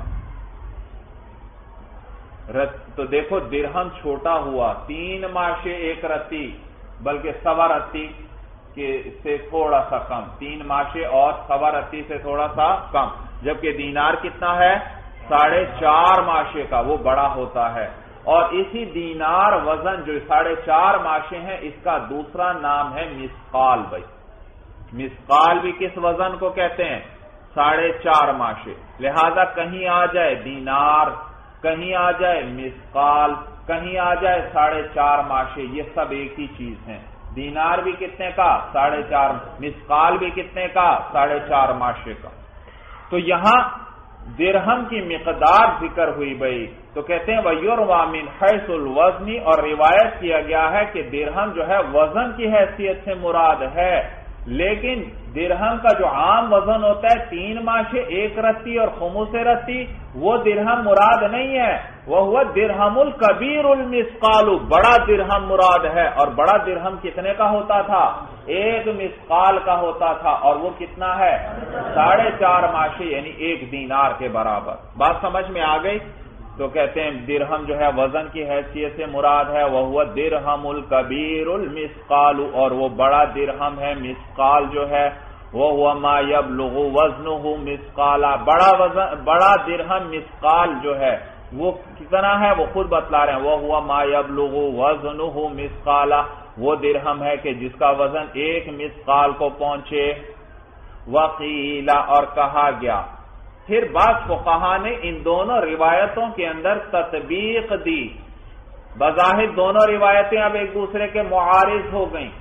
تو دیکھو درہم چھوٹا ہوا، 3 ماشے 1 رتی، بلکہ سوا رتی سے تھوڑا سا کم، 3 ماشے اور سوا رتی سے تھوڑا سا کم، جبکہ دینار کتنا ہے؟ 4.5 ماشے کا، وہ بڑا ہوتا ہے۔ اور اسی دینار وزن جو 4.5 ماشے ہیں، اس کا دوسرا نام ہے مسقال۔ بھائی مسقال بھی کس وزن کو کہتے ہیں؟ 4.5 ماشے۔ لہذا کہیں آ جائے دینار، کہیں آ جائے مسقال، کہیں آ جائے 4.5 ماشے، یہ سب ایک ہی چیز ہیں۔ دینار بھی کتنے کا؟ 4.5، مسقال بھی کتنے کا؟ 4.5 ماشے کا۔ تو یہاں درہم کی مقدار ذکر ہوئی بھائی، تو کہتے ہیں وَيُرْوَى مِنْ حَيْثُ الْوَزْنِ، اور روایت کیا گیا ہے کہ درہم جو ہے وزن کی حیثیت سے مراد ہے، لیکن درہم کا جو عام وزن ہوتا ہے 3 ماشے، 1 رتی اور خمس رتی، وہ درہم مراد نہیں ہے، وہ درہم الکبیر المسقال، بڑا درہم مراد ہے۔ اور بڑا درہم کتنے کا ہوتا تھا؟ 1 مسقال کا ہوتا تھا، اور وہ کتنا ہے؟ 4.5 ماشے، یعنی 1 دینار کے برابر۔ بات سمجھ میں آ گئی؟ تو کہتے ہیں درہم جو ہے وزن کی حیثیت سے مراد ہے، وہ درہم الکبیر المسقال، اور وہ بڑا درہم ہے، مسقال جو ہے وہ ما یبلغ وزنہ مسقالا، بڑا درہم مسقال جو ہے وہ کتنا ہے؟ وہ خود بتلا رہے ہیں، وہ ما یبلغ وزنہ مسقالا، وہ درہم ہے کہ جس کا وزن 1 مسقال کو پہنچے۔ وقیل، اور کہا گیا، پھر بعض فقہا نے ان دونوں روایتوں کے اندر تطبیق دی۔ بظاہر دونوں روایتیں اب ایک دوسرے کے معارض ہو گئیں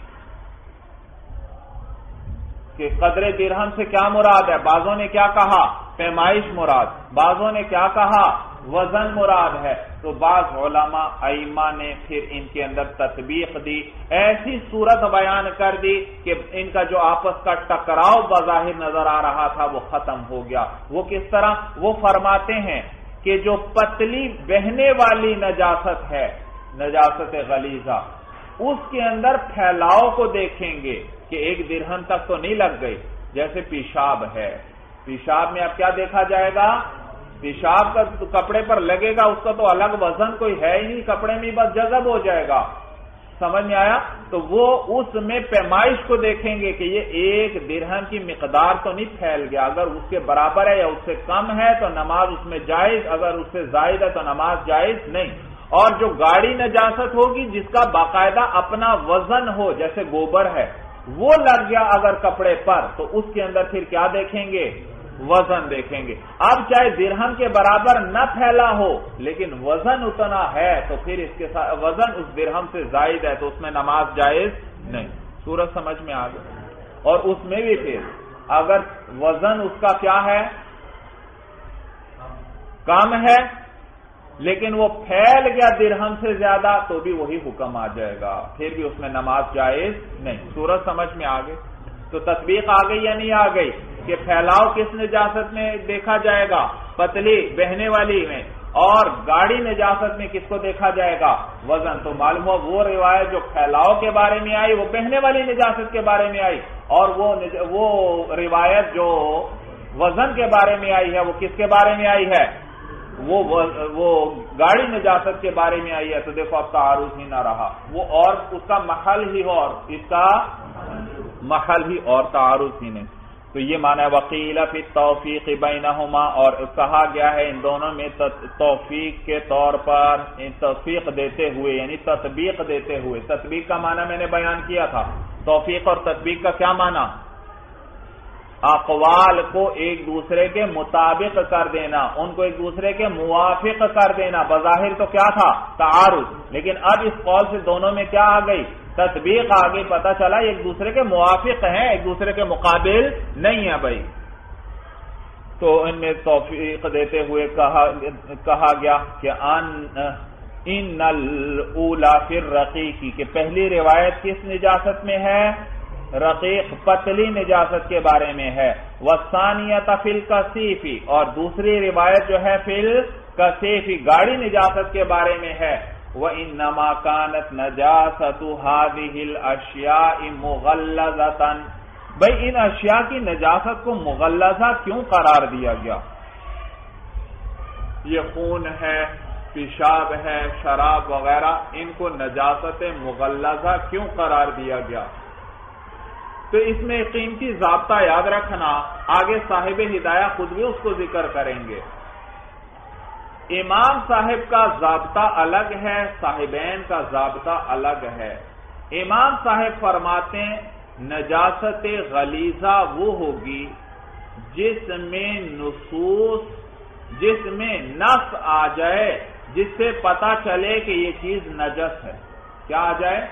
کہ قدر درہم سے کیا مراد ہے؟ بعضوں نے کیا کہا؟ پیمائش مراد، بعضوں نے کیا کہا؟ وزن مراد ہے۔ تو بعض علماء ائمہ نے پھر ان کے اندر تطبیق دی، ایسی صورت بیان کر دی کہ ان کا جو آپس کا ٹکراؤ بظاہر نظر آ رہا تھا وہ ختم ہو گیا۔ وہ کس طرح؟ وہ فرماتے ہیں کہ جو پتلی بہنے والی نجاست ہے، نجاست غلیظہ، اس کے اندر پھیلاؤ کو دیکھیں گے کہ 1 درہم تک تو نہیں لگ گئی، جیسے پیشاب ہے، پیشاب میں اب کیا دیکھا جائے گا؟ پیشاب کا کپڑے پر لگے گا، اس کا تو الگ وزن کوئی ہے ہی نہیں، کپڑے میں بس جذب ہو جائے گا۔ سمجھ میں آیا؟ تو وہ اس میں پیمائش کو دیکھیں گے کہ یہ 1 درہم کی مقدار تو نہیں پھیل گیا، اگر اس کے برابر ہے یا اس سے کم ہے تو نماز اس میں جائز، اگر اس سے زائد ہے تو نماز جائز نہیں۔ اور جو گاڑی نجاست ہوگی جس کا باقاعدہ اپنا وزن ہو، جیسے گوبر ہے، وہ لگ گیا اگر کپڑے پر، تو اس کے اندر پھر کیا دیکھیں گے؟ وزن دیکھیں گے۔ اب چاہے درہم کے برابر نہ پھیلا ہو لیکن وزن اتنا ہے تو پھر اس کے ساتھ وزن اس درہم سے زائد ہے تو اس میں نماز جائز نہیں۔ سورج سمجھ میں آ گئی؟ اور اس میں بھی پھر اگر وزن اس کا کیا ہے؟ کم ہے لیکن وہ پھیل گیا درہم سے زیادہ تو بھی وہی حکم آ جائے گا، پھر بھی اس میں نماز جائز نہیں۔ سورج سمجھ میں آ گئی؟ تو تطبیق آ گئی یا نہیں آ گئی کہ پھیلاؤ کس نجاست میں دیکھا جائے گا؟ پتلی بہنے والی میں، اور گاڑی نجاست میں کس کو دیکھا جائے گا؟ وزن۔ تو معلوم ہو وہ روایت جو پھیلاؤ کے بارے میں آئی وہ بہنے والی نجاست کے بارے میں آئی، اور وہ روایت جو وزن کے بارے میں آئی ہے وہ کس کے بارے میں آئی ہے؟ وہ گاڑی نجاست کے بارے میں آئی ہے۔ تو دیکھو اب تعارض ہی نہ رہا، وہ اور اس کا محل ہی اور اس کا محل ہی اور تعارض ہی نہیں۔ تو یہ معنی ہے وقیل فی التوفیق بینہما، اور کہا گیا ہے ان دونوں میں توفیق کے طور پر، توفیق دیتے ہوئے یعنی تطبیق دیتے ہوئے۔ تطبیق کا معنی میں نے بیان کیا تھا، توفیق اور تطبیق کا کیا معنی؟ اقوال کو ایک دوسرے کے مطابق کر دینا، ان کو ایک دوسرے کے موافق کر دینا۔ بظاہر تو کیا تھا؟ تعارض، لیکن اب اس قول سے دونوں میں کیا آ گئی؟ تطبیق آ گئی، پتہ چلا ایک دوسرے کے موافق ہیں، ایک دوسرے کے مقابل نہیں ہے بھائی۔ تو ان میں توفیق دیتے ہوئے کہا گیا کہ ان الاولی فی الرقیق، کہ پہلی روایت کس نجاست میں ہے؟ رقیق پتلی نجاست کے بارے میں ہے۔ والثانیۃ فی الکثیف، اور دوسری روایت جو ہے فی الکثیف گاڑی نجاست کے بارے میں ہے۔ وَإِنَّمَا كَانَتْ نَجَاسَةُ هَذِهِ الْأَشْيَاءِ مُغَلَّظَةً، بھئی ان اشیاء کی نجاست کو مغلظہ کیوں قرار دیا گیا؟ یہ خون ہے، پیشاب ہے، شراب وغیرہ، ان کو نجاست مغلظہ کیوں قرار دیا گیا؟ تو اس میں قیمتی ضابطہ یاد رکھنا، آگے صاحب ہدایہ خود بھی اس کو ذکر کریں گے۔ امام صاحب کا ضابطہ الگ ہے، صاحبین کا ضابطہ الگ ہے۔ امام صاحب فرماتے ہیں نجاست غلیظہ وہ ہوگی جس میں نص آ جائے، جس سے پتا چلے کہ یہ چیز نجس ہے۔ کیا آ جائے؟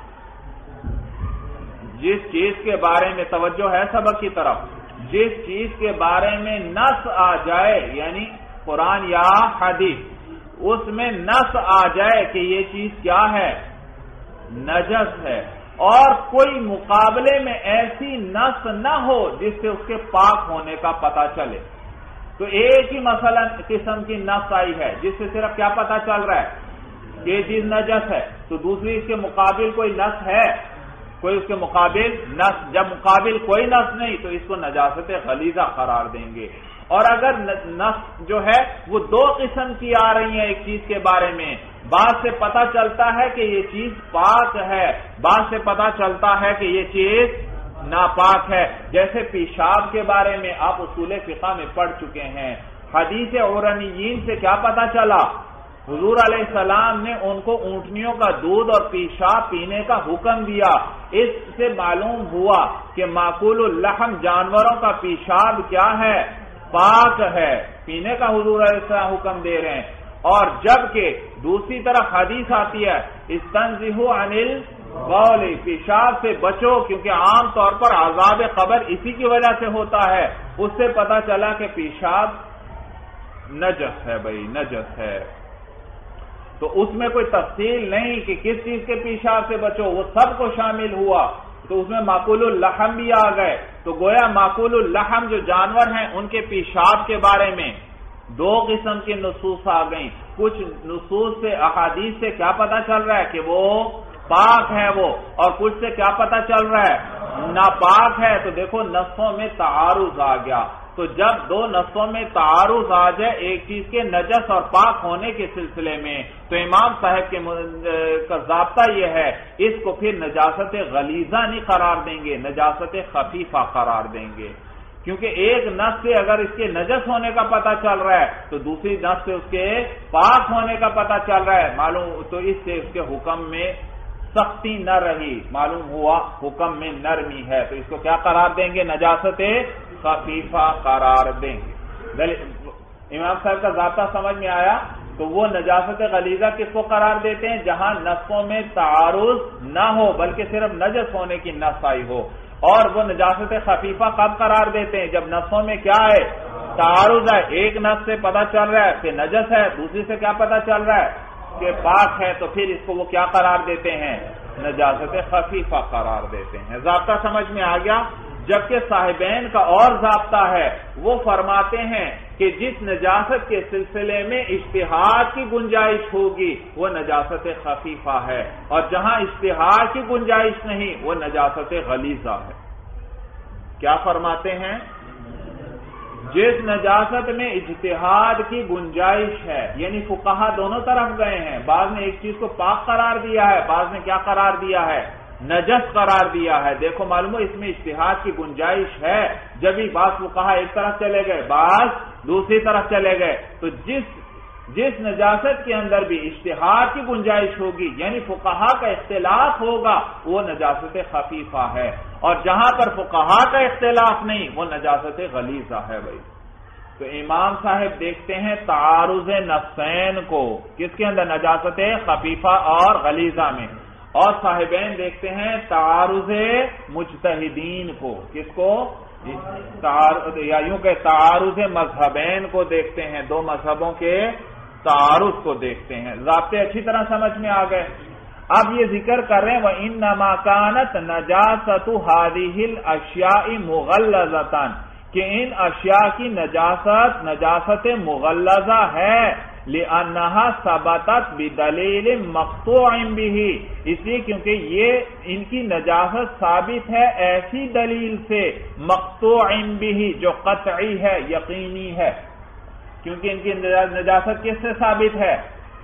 جس چیز کے بارے میں توجہ ہے سبق کی طرف، جس چیز کے بارے میں نص آ جائے یعنی قرآن یا حدیث، اس میں نص آ جائے کہ یہ چیز کیا ہے؟ نجس ہے، اور کوئی مقابلے میں ایسی نص نہ ہو جس سے اس کے پاک ہونے کا پتہ چلے۔ تو ایک ہی مثلا قسم کی نص آئی ہے جس سے صرف کیا پتہ چل رہا ہے کہ یہ چیز نجس ہے، تو دوسری اس کے مقابل کوئی نص ہے؟ کوئی اس کے مقابل نص، جب مقابل کوئی نص نہیں تو اس کو نجاست غلیظہ قرار دیں گے۔ اور اگر نص جو ہے وہ 2 قسم کی آ رہی ہیں ایک چیز کے بارے میں، بعض سے پتہ چلتا ہے کہ یہ چیز پاک ہے، بعض سے پتہ چلتا ہے کہ یہ چیز ناپاک ہے، جیسے پیشاب کے بارے میں آپ اصول فقہ میں پڑھ چکے ہیں۔ حدیث عرنیین سے کیا پتہ چلا؟ حضور علیہ السلام نے ان کو اونٹنیوں کا دودھ اور پیشاب پینے کا حکم دیا۔ اس سے معلوم ہوا کہ معقول اللحم جانوروں کا پیشاب کیا ہے؟ پاک ہے، پینے کا حضور علیہ السلام حکم دے رہے ہیں۔ اور جبکہ دوسری طرف حدیث آتی ہے استنزہوا عن البول، پیشاب سے بچو کیونکہ عام طور پر عذاب قبر اسی کی وجہ سے ہوتا ہے۔ اس سے پتہ چلا کہ پیشاب نجس ہے، بھائی نجس ہے۔ تو اس میں کوئی تفصیل نہیں کہ کس چیز کے پیشاب سے بچو، وہ سب کو شامل ہوا، تو اس میں معقول اللحم بھی آ گئے۔ تو گویا معقول اللحم جو جانور ہیں ان کے پیشاب کے بارے میں 2 قسم کی نصوص آ گئیں۔ کچھ نصوص سے احادیث سے کیا پتہ چل رہا ہے کہ وہ پاک ہے وہ، اور کچھ سے کیا پتہ چل رہا ہے؟ ناپاک ہے۔ تو دیکھو نصوں میں تعارض آ گیا، تو جب دو نسوں میں تعارض آ جائے ایک چیز کے نجس اور پاک ہونے کے سلسلے میں، تو امام صاحب کا ضابطہ یہ ہے، اس کو پھر نجاست غلیظہ نہیں قرار دیں گے، نجاست خفیفہ قرار دیں گے، کیونکہ ایک نس سے اگر اس کے نجس ہونے کا پتہ چل رہا ہے تو دوسری نس سے اس کے پاک ہونے کا پتہ چل رہا ہے، معلوم تو اس سے اس کے حکم میں سختی نہ رہی، معلوم ہوا حکم میں نرمی ہے، تو اس کو کیا قرار دیں گے؟ نجاست خفیفہ قرار دیں گے۔ امام صاحب کا ضابطہ سمجھ میں آیا؟ تو وہ نجاست غلیظہ کس کو قرار دیتے ہیں؟ جہاں نسوں میں تعارض نہ ہو بلکہ صرف نجس ہونے کی نس آئی ہو، اور وہ نجاست خفیفہ کب قرار دیتے ہیں؟ جب نسوں میں کیا ہے؟ تعارض ہے، ایک نس سے پتہ چل رہا ہے کہ نجس ہے، دوسری سے کیا پتہ چل رہا ہے کہ پاک ہے، تو پھر اس کو وہ کیا قرار دیتے ہیں؟ نجاست خفیفہ قرار دیتے ہیں۔ ضابطہ سمجھ میں آ گیا؟ جبکہ صاحبین کا اور ضابطہ ہے، وہ فرماتے ہیں کہ جس نجاست کے سلسلے میں اجتہاد کی گنجائش ہوگی وہ نجاست خفیفہ ہے، اور جہاں اجتہاد کی گنجائش نہیں وہ نجاست غلیظہ ہے۔ کیا فرماتے ہیں؟ جس نجاست میں اجتہاد کی گنجائش ہے، یعنی فقہا دونوں طرف گئے ہیں، بعض نے ایک چیز کو پاک قرار دیا ہے، بعض نے کیا قرار دیا ہے؟ نجس قرار دیا ہے۔ دیکھو معلوم اس میں اجتہاد کی گنجائش ہے، جب ہی بعض فقہا ایک طرف چلے گئے، بعض دوسری طرف چلے گئے، تو جس نجاست کے اندر بھی اجتہاد کی گنجائش ہوگی، یعنی فقہا کا اختلاف ہوگا، وہ نجاست خفیفہ ہے، اور جہاں پر فقہا کا اختلاف نہیں وہ نجاست غلیظہ ہے۔ بھائی تو امام صاحب دیکھتے ہیں تعارض نفسین کو، کس کے اندر؟ نجاست خفیفہ اور غلیظہ میں، اور صاحبین دیکھتے ہیں تعارض مجتہدین کو، کس کو؟ یا یوں کہ تعارض مذہبین کو دیکھتے ہیں، دو مذہبوں کے تعارض کو دیکھتے ہیں۔ ضابطے اچھی طرح سمجھ میں آ گئے؟ اب یہ ذکر کر رہے ہیں وَإِنَّمَا كَانَتْ نَجَاسَةُ هَذِهِ الْأَشْيَاءِ مُغَلَّظَةً، کہ ان اشیاء کی نجاست مغلظہ ہے، لِأَنَّهَا ثَبَتَتْ بِدَلِيلٍ مَقْطُوعٍ بِهِ، اس لیے کیونکہ یہ ان کی نجاست ثابت ہے ایسی دلیل سے، مقطوع بہ جو قطعی ہے، یقینی ہے، کیونکہ ان کی نجاست کس سے ثابت ہے؟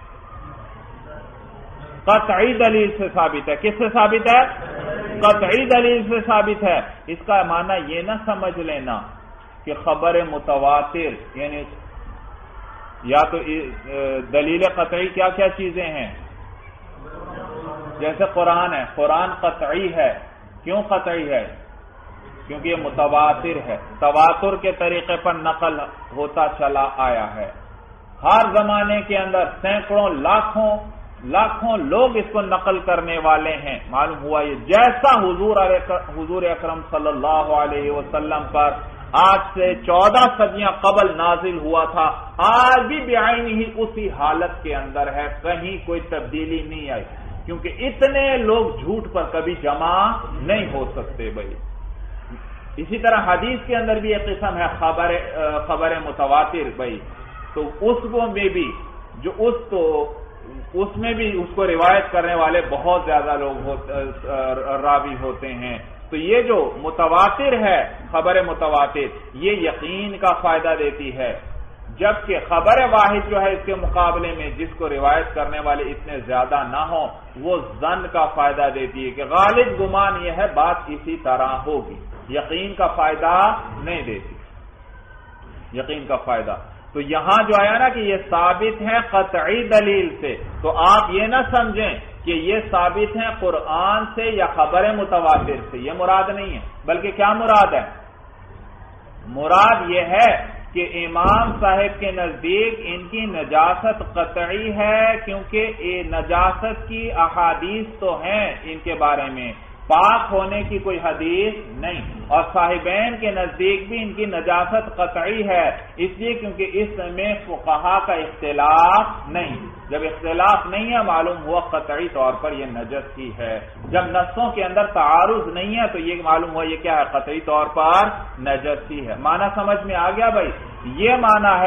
قطعی دلیل سے ثابت ہے۔ کس سے ثابت ہے؟ قطعی دلیل سے ثابت ہے۔ اس کا معنی یہ نہ سمجھ لینا کہ خبر متواتر، یعنی یا تو دلیل قطعی کیا کیا چیزیں ہیں؟ جیسے قرآن ہے، قرآن قطعی ہے، کیوں قطعی ہے؟ کیونکہ یہ متواتر ہے، تواتر کے طریقے پر نقل ہوتا چلا آیا ہے، ہر زمانے کے اندر سینکڑوں لاکھوں لوگ اس کو نقل کرنے والے ہیں۔ معلوم ہوا یہ جیسا حضور اکرم صلی اللہ علیہ وسلم پر آج سے 14 صدیاں قبل نازل ہوا تھا، آج بھی بعین ہی اسی حالت کے اندر ہے، کہیں کوئی تبدیلی نہیں آئی، کیونکہ اتنے لوگ جھوٹ پر کبھی جمع نہیں ہو سکتے۔ بھائی اسی طرح حدیث کے اندر بھی ایک قسم ہے خبر متواتر، بھائی تو اس میں بھی جو اس میں بھی اس کو روایت کرنے والے بہت زیادہ لوگ راوی ہوتے ہیں، تو یہ جو متواتر ہے خبر متواتر یہ یقین کا فائدہ دیتی ہے، جبکہ خبر واحد جو ہے اس کے مقابلے میں جس کو روایت کرنے والے اتنے زیادہ نہ ہوں وہ ظن کا فائدہ دیتی ہے کہ غالب گمان یہ ہے بات اسی طرح ہوگی، یقین کا فائدہ نہیں دیتی، یقین کا فائدہ۔ تو یہاں جو آیا نا کہ یہ ثابت ہے قطعی دلیل سے، تو آپ یہ نہ سمجھیں کہ یہ ثابت ہیں قرآن سے یا خبر متواتر سے، یہ مراد نہیں ہے، بلکہ کیا مراد ہے؟ مراد یہ ہے کہ امام صاحب کے نزدیک ان کی نجاست قطعی ہے، کیونکہ یہ نجاست کی احادیث تو ہیں ان کے بارے میں، پاک ہونے کی کوئی حدیث نہیں، اور صاحبین کے نزدیک بھی ان کی نجاست قطعی ہے، اس لیے کیونکہ اس میں فقہا کا اختلاف نہیں، جب اختلاف نہیں ہے معلوم ہوا قطعی طور پر یہ نجس ہی ہے، جب نصوں کے اندر تعارض نہیں ہے تو یہ معلوم ہوا یہ کیا ہے؟ قطعی طور پر نجس ہی ہے۔ معنی سمجھ میں آ گیا بھائی؟ یہ معنی ہے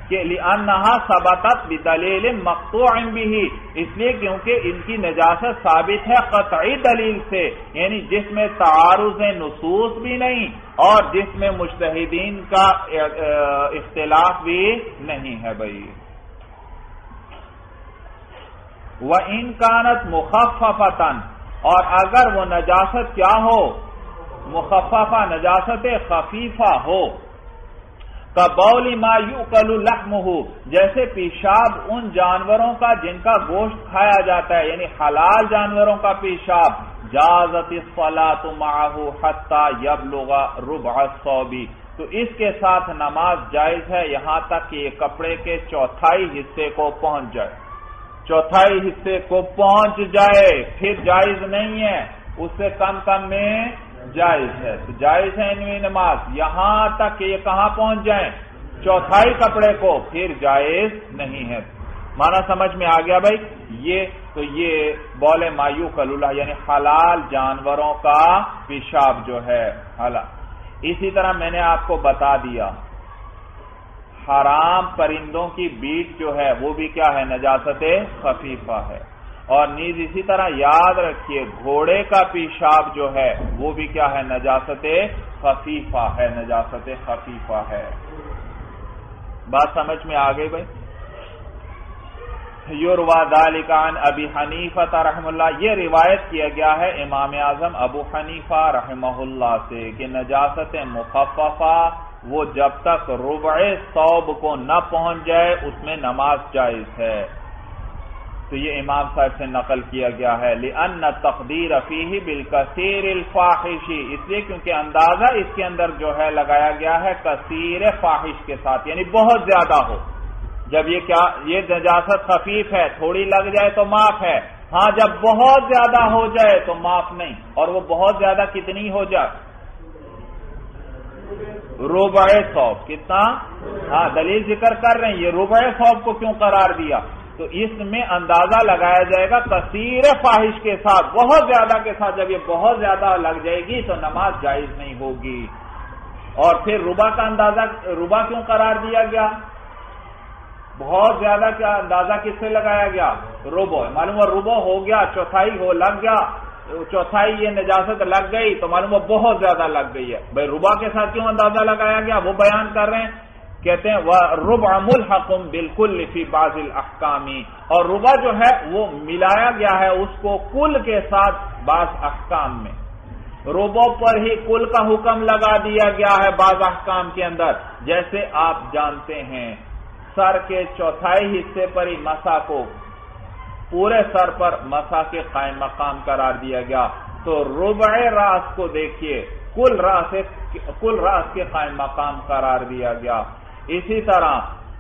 کہ لأنہا ثبتت بدلیل مقطوع بہ، اس لیے کیونکہ ان کی نجاست ثابت ہے قطعی دلیل سے، یعنی جس میں تعارض نصوص بھی نہیں اور جس میں مجتہدین کا اختلاف بھی نہیں ہے بھائی۔ وَإِن كَانَتْ مُخَفَّفَةً، اور اگر وہ نجاست کیا ہو، مخففہ، نجاست خفیفہ ہو، کَبَوْلِ مَا يُؤْكَلُ لَحْمُهُ، جیسے پیشاب ان جانوروں کا جن کا گوشت کھایا جاتا ہے، یعنی حلال جانوروں کا پیشاب، جازت الصلاۃ معه حتى يبلغ ربع الثوب، تو اس کے ساتھ نماز جائز ہے یہاں تک کہ یہ کپڑے کے چوتھائی حصے کو پہنچ جائے، چوتھائی حصے کو پہنچ جائے، پھر جائز نہیں ہے، اس سے کم کم میں جائز ہے، تو جائز ہے انوی نماز یہاں تک کہ یہ کہاں پہنچ جائیں، چوتھائی کپڑے کو، پھر جائز نہیں ہے۔ معنی سمجھ میں آ گیا بھائی؟ یہ بول ما یؤکل یعنی حلال جانوروں کا پیشاب جو ہے حلال۔ اسی طرح میں نے آپ کو بتا دیا حرام پرندوں کی بیٹ جو ہے وہ بھی کیا ہے، نجاست خفیفہ ہے، اور نیز اسی طرح یاد رکھیے گھوڑے کا پیشاب جو ہے وہ بھی کیا ہے، نجاست خفیفہ ہے، نجاست خفیفہ ہے۔ بات سمجھ میں آ گئی بھائی؟ یروى ذلك عن ابی حنیفہ رحمہ اللہ، یہ روایت کیا گیا ہے امام اعظم ابو حنیفہ رحمہ اللہ سے کہ نجاست مخففہ وہ جب تک ربع ثوب کو نہ پہنچ جائے اس میں نماز جائز ہے، تو یہ امام صاحب سے نقل کیا گیا ہے۔ لأن التقدیر فیہ بالکثیر الفاحش، اس لیے کیونکہ اندازہ اس کے اندر جو ہے لگایا گیا ہے کثیر فاحش کے ساتھ، یعنی بہت زیادہ ہو۔ جب یہ نجاست خفیف ہے، تھوڑی لگ جائے تو معاف ہے، ہاں جب بہت زیادہ ہو جائے تو معاف نہیں، اور وہ بہت زیادہ کتنی ہو جائے، ربع ثوب، کتنا؟ ہاں دلیل ذکر کر رہے ہیں، یہ ربع ثوب کو کیوں قرار دیا؟ تو اس میں اندازہ لگایا جائے گا کثیر فاحش کے ساتھ، بہت زیادہ کے ساتھ، جب یہ بہت زیادہ لگ جائے گی تو نماز جائز نہیں ہوگی۔ اور پھر ربع کا اندازہ، ربع کیوں قرار دیا گیا؟ بہت زیادہ کا اندازہ کس سے لگایا گیا؟ ربع، معلوم ہوا ربع ہو گیا، چوتھائی ہو لگ گیا، چوتھائی یہ نجاست لگ گئی تو معلوم ہوا بہت زیادہ لگ گئی ہے۔ بھائی ربع کے ساتھ کیوں اندازہ لگایا گیا وہ بیان کر رہے ہیں، کہتے ہیں ربع ملحق بالکل فی بعض الاحکام، اور ربع جو ہے وہ ملایا گیا ہے اس کو کل کے ساتھ بعض احکام میں، ربع پر ہی کل کا حکم لگا دیا گیا ہے بعض احکام کے اندر۔ جیسے آپ جانتے ہیں سر کے چوتھائی حصے پر ہی مسح کو پورے سر پر مسح کے قائم مقام قرار دیا گیا، تو ربع راس کو دیکھیے کل راس کے قائم مقام قرار دیا گیا۔ اسی طرح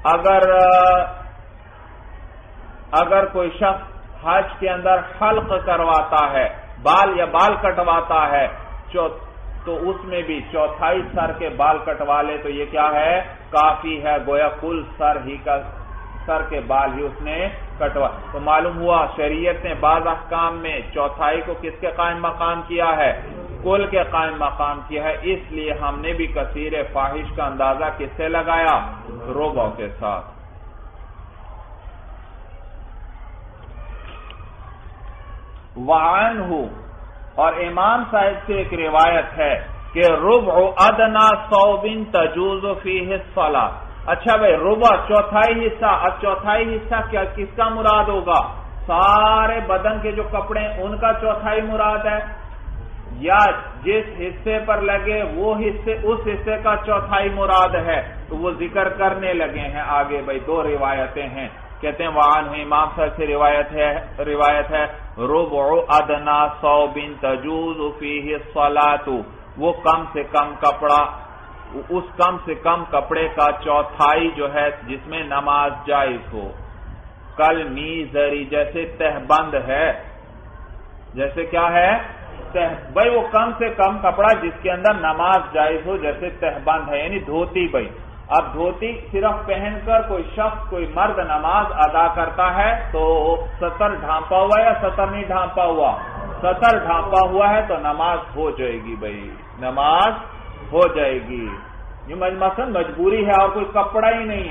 اگر کوئی شخص حج کے اندر حلق کرواتا ہے، بال کٹواتا ہے، تو اس میں بھی چوتھائی سر کے بال کٹوا لے تو یہ کیا ہے، کافی ہے، گویا کل سر کے بال ہی اس نے کٹوا۔ تو معلوم ہوا شریعت نے بعض احکام میں چوتھائی کو کس کے قائم مقام کیا ہے، کل کے قائم مقام کیا ہے، اس لیے ہم نے بھی کثیر فاحش کا اندازہ کس سے لگایا، ربع کے ساتھ۔ وعنہ، اور امام صاحب سے ایک روایت ہے کہ ربع ادنا ثوب تجوز فیہ الصلاۃ۔ اچھا بھائی ربع چوتھائی حصہ، اب چوتھائی حصہ کیا کس کا مراد ہوگا؟ سارے بدن کے جو کپڑے ہیں ان کا چوتھائی مراد ہے، یا جس حصے پر لگے وہ حصے، اس حصے کا چوتھائی مراد ہے؟ تو وہ ذکر کرنے لگے ہیں آگے بھائی، دو روایتیں ہیں، کہتے ہیں وعنہ امام صاحب سے روایت ہے ربع ادنا ثوب تجوز فیہ الصلاۃ، وہ کم سے کم کپڑا، اس کم سے کم کپڑے کا چوتھائی جو ہے جس میں نماز جائز ہو، کل میزری، جیسے تہبند ہے، جیسے کیا ہے بھائی وہ کم سے کم کپڑا جس کے اندر نماز جائز ہو، جیسے تہبند ہے یعنی دھوتی بھائی۔ اب دھوتی صرف پہن کر کوئی شخص، کوئی مرد نماز ادا کرتا ہے تو سطر ڈھانپا ہوا یا سطر نہیں ڈھانپا ہوا؟ سطر ڈھانپا ہوا ہے تو نماز ہو جائے گی بھائی، نماز ہو جائے گی۔ یہ مثلا مجبوری ہے اور کوئی کپڑا ہی نہیں ہے،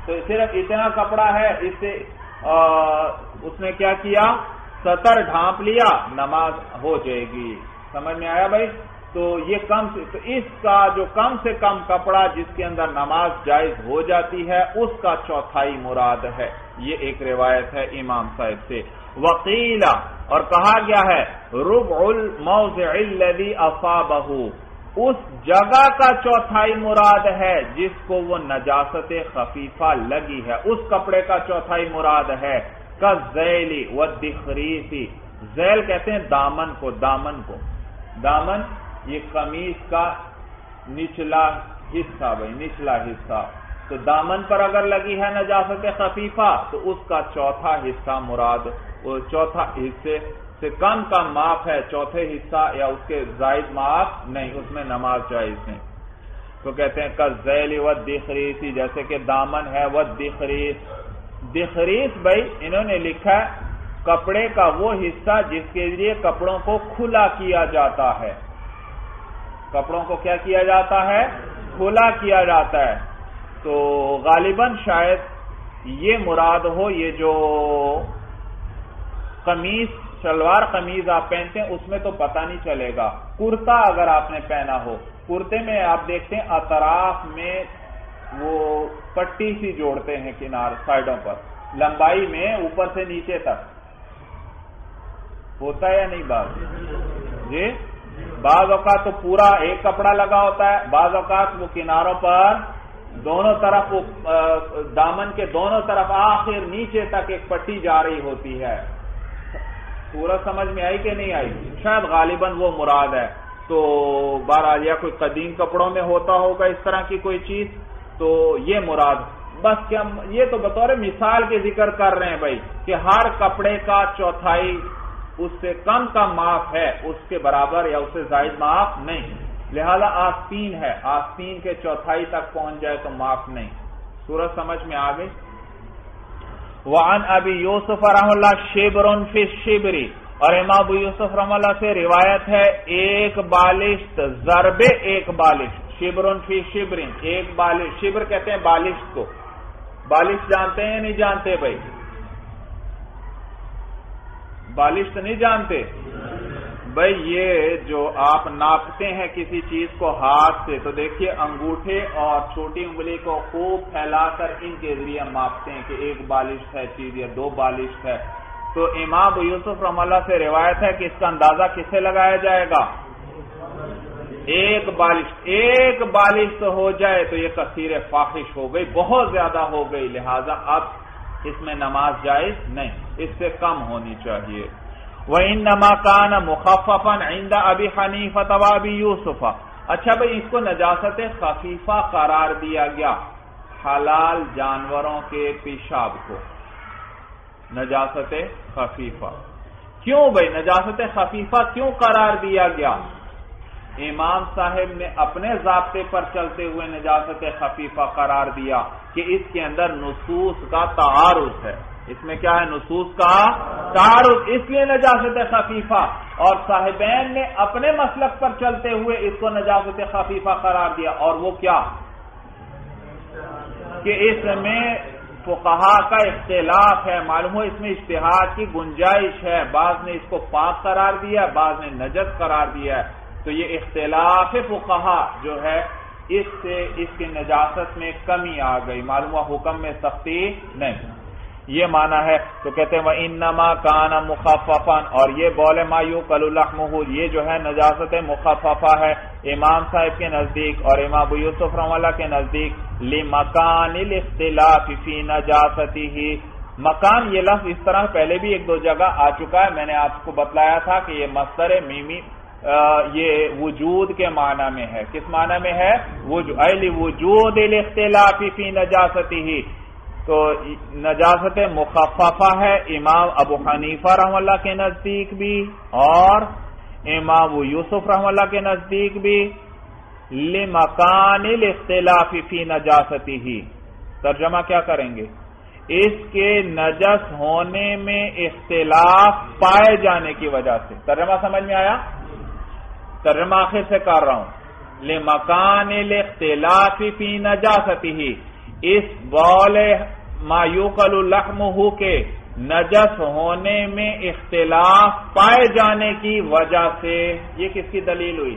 تو صرف اتنا کپڑا ہے، اس سے اس نے کیا کیا، سطر ڈھانپ لیا، نماز ہو جائے گی۔ سمجھ میں آیا بھائی؟ تو یہ تو اس کا جو کم سے کم کپڑا جس کے اندر نماز جائز ہو جاتی ہے، اس کا چوتھائی مراد ہے۔ یہ ایک روایت ہے امام صاحب سے۔ وقیل، اور کہا گیا ہے ربع الموضع الذي اصابه، اس جگہ کا چوتھائی مراد ہے جس کو وہ نجاست خفیفہ لگی ہے، اس کپڑے کا چوتھائی مراد ہے۔ کالذیل والدخریس، ذیل کہتے ہیں دامن کو، دامن یہ قمیص کا نچلا حصہ، بھائی نچلا حصہ، تو دامن پر اگر لگی ہے نجاست خفیفہ تو اس کا چوتھا حصہ مراد، وہ چوتھا حصے سے کم کا معاف ہے، چوتھے حصہ یا اس کے زائد معاف نہیں، اس میں نماز جائز نہیں۔ تو کہتے ہیں کالذیل والدخریس، جیسے کہ دامن ہے، والدخریس، دخریس بھائی انہوں نے لکھا ہے کپڑے کا وہ حصہ جس کے لیے کپڑوں کو کھلا کیا جاتا ہے، کپڑوں کو کیا کیا جاتا ہے، کھلا کیا جاتا ہے۔ تو غالباً شاید یہ مراد ہو، یہ جو قمیص، شلوار قمیض آپ پہنتے ہیں اس میں تو پتہ نہیں چلے گا، کرتا اگر آپ نے پہنا ہو، کرتے میں آپ دیکھتے ہیں اطراف میں وہ پٹی سی جوڑتے ہیں کنار سائڈوں پر، لمبائی میں اوپر سے نیچے تک ہوتا ہے یا نہیں بات جی؟ بعض اوقات تو پورا ایک کپڑا لگا ہوتا ہے، بعض اوقات وہ کناروں پر دونوں طرف، وہ دامن کے دونوں طرف آخر نیچے تک ایک پٹی جا رہی ہوتی ہے۔ پورا سمجھ میں آئی کہ نہیں آئی؟ شاید غالباً وہ مراد ہے۔ تو بہرحال یا کوئی قدیم کپڑوں میں ہوتا ہوگا اس طرح کی کوئی چیز، تو یہ مراد بس کیا، یہ تو بطور مثال کے ذکر کر رہے ہیں بھائی کہ ہر کپڑے کا چوتھائی اس سے کم کا معاف ہے، اس کے برابر یا اس سے زائد معاف نہیں، لہذا آستین ہے، آستین کے چوتھائی تک پہنچ جائے تو معاف نہیں۔ سورج سمجھ میں آ گئی؟ وعن ابی یوسف رحمہ اللہ شبر فی الشبر، اور امام ابو یوسف رحمہ اللہ سے روایت ہے ایک بالشت، ضرب ایک بالشت، شبر فی شبر، ایک بالشت، شبر کہتے ہیں بالشت کو، بالشت جانتے ہیں یا نہیں جانتے بھائی؟ بالشت نہیں جانتے بھائی؟ یہ جو آپ ناپتے ہیں کسی چیز کو ہاتھ سے، تو دیکھیے انگوٹھے اور چھوٹی انگلی کو خوب پھیلا کر ان کے ذریعے ماپتے ہیں کہ ایک بالشت ہے چیز یا دو بالشت ہے۔ تو امام ابو یوسف رحمہ اللہ سے روایت ہے کہ اس کا اندازہ کسے لگایا جائے گا؟ ایک بالشت ہو جائے تو یہ کثیر فاحش ہو گئی، بہت زیادہ ہو گئی، لہذا اب اس میں نماز جائز نہیں، اس سے کم ہونی چاہیے۔ وَإِنَّمَا كَانَ مُخَفَّفًا عِنْدَ أَبِي حَنِيفَةَ وَأَبِي يُوسُفَ، اچھا بھئی اس کو نجاست خفیفہ قرار دیا گیا، حلال جانوروں کے پیشاب کو نجاست خفیفہ، کیوں بھئی نجاست خفیفہ کیوں قرار دیا گیا؟ امام صاحب نے اپنے ضابطے پر چلتے ہوئے نجاست خفیفہ قرار دیا کہ اس کے اندر نصوص کا تعارض ہے، اس میں کیا ہے؟ نصوص کا تعارض، اس لیے نجاست خفیفہ، اور صاحبین نے اپنے مسلک پر چلتے ہوئے اس کو نجاست خفیفہ قرار دیا، اور وہ کیا کہ اس میں فقہا کا اختلاف ہے، معلوم ہو اس میں اجتہاد کی گنجائش ہے، بعض نے اس کو پاک قرار دیا، بعض نے نجس قرار دیا ہے، تو یہ اختلاف فقہا جو ہے اس سے اس کی نجاست میں کمی آ گئی، معلوم ہوا حکم میں سختی نہیں، یہ معنی ہے۔ تو کہتے ہیں وَإِنَّمَا كَانَ مُخَفَّفًا، اور یہ بول ما یُؤْکَلُ لَحْمُهُ، یہ جو ہے نجاست مخففہ ہے امام صاحب کے نزدیک اور امام ابو یوسف رحمہ اللہ کے نزدیک، لِمَكَانِ الْاخْتِلَافِ فِي نَجَاسَتِهِ، مکان یہ لفظ اس طرح پہلے بھی ایک دو جگہ آ چکا ہے، میں نے آپ کو بتلایا تھا کہ یہ مصدر میمی یہ وجود کے معنی میں ہے، کس معنی میں ہے؟ وجود الاختلاف فی نجاستہ، تو نجاست مخففہ ہے امام ابو حنیفہ رحمہ اللہ کے نزدیک بھی اور امام ابو یوسف رحمہ اللہ کے نزدیک بھی، لمکان الاختلاف فی نجاستہ، ترجمہ کیا کریں گے؟ اس کے نجس ہونے میں اختلاف پائے جانے کی وجہ سے، ترجمہ سمجھ میں آیا؟ ترجمہ آخر سے کر رہا ہوں، لمکان الاختلاف فی نجاستہ، اس بول ما یوکل لحمہ کے نجس ہونے میں اختلاف پائے جانے کی وجہ سے، یہ کس کی دلیل ہوئی؟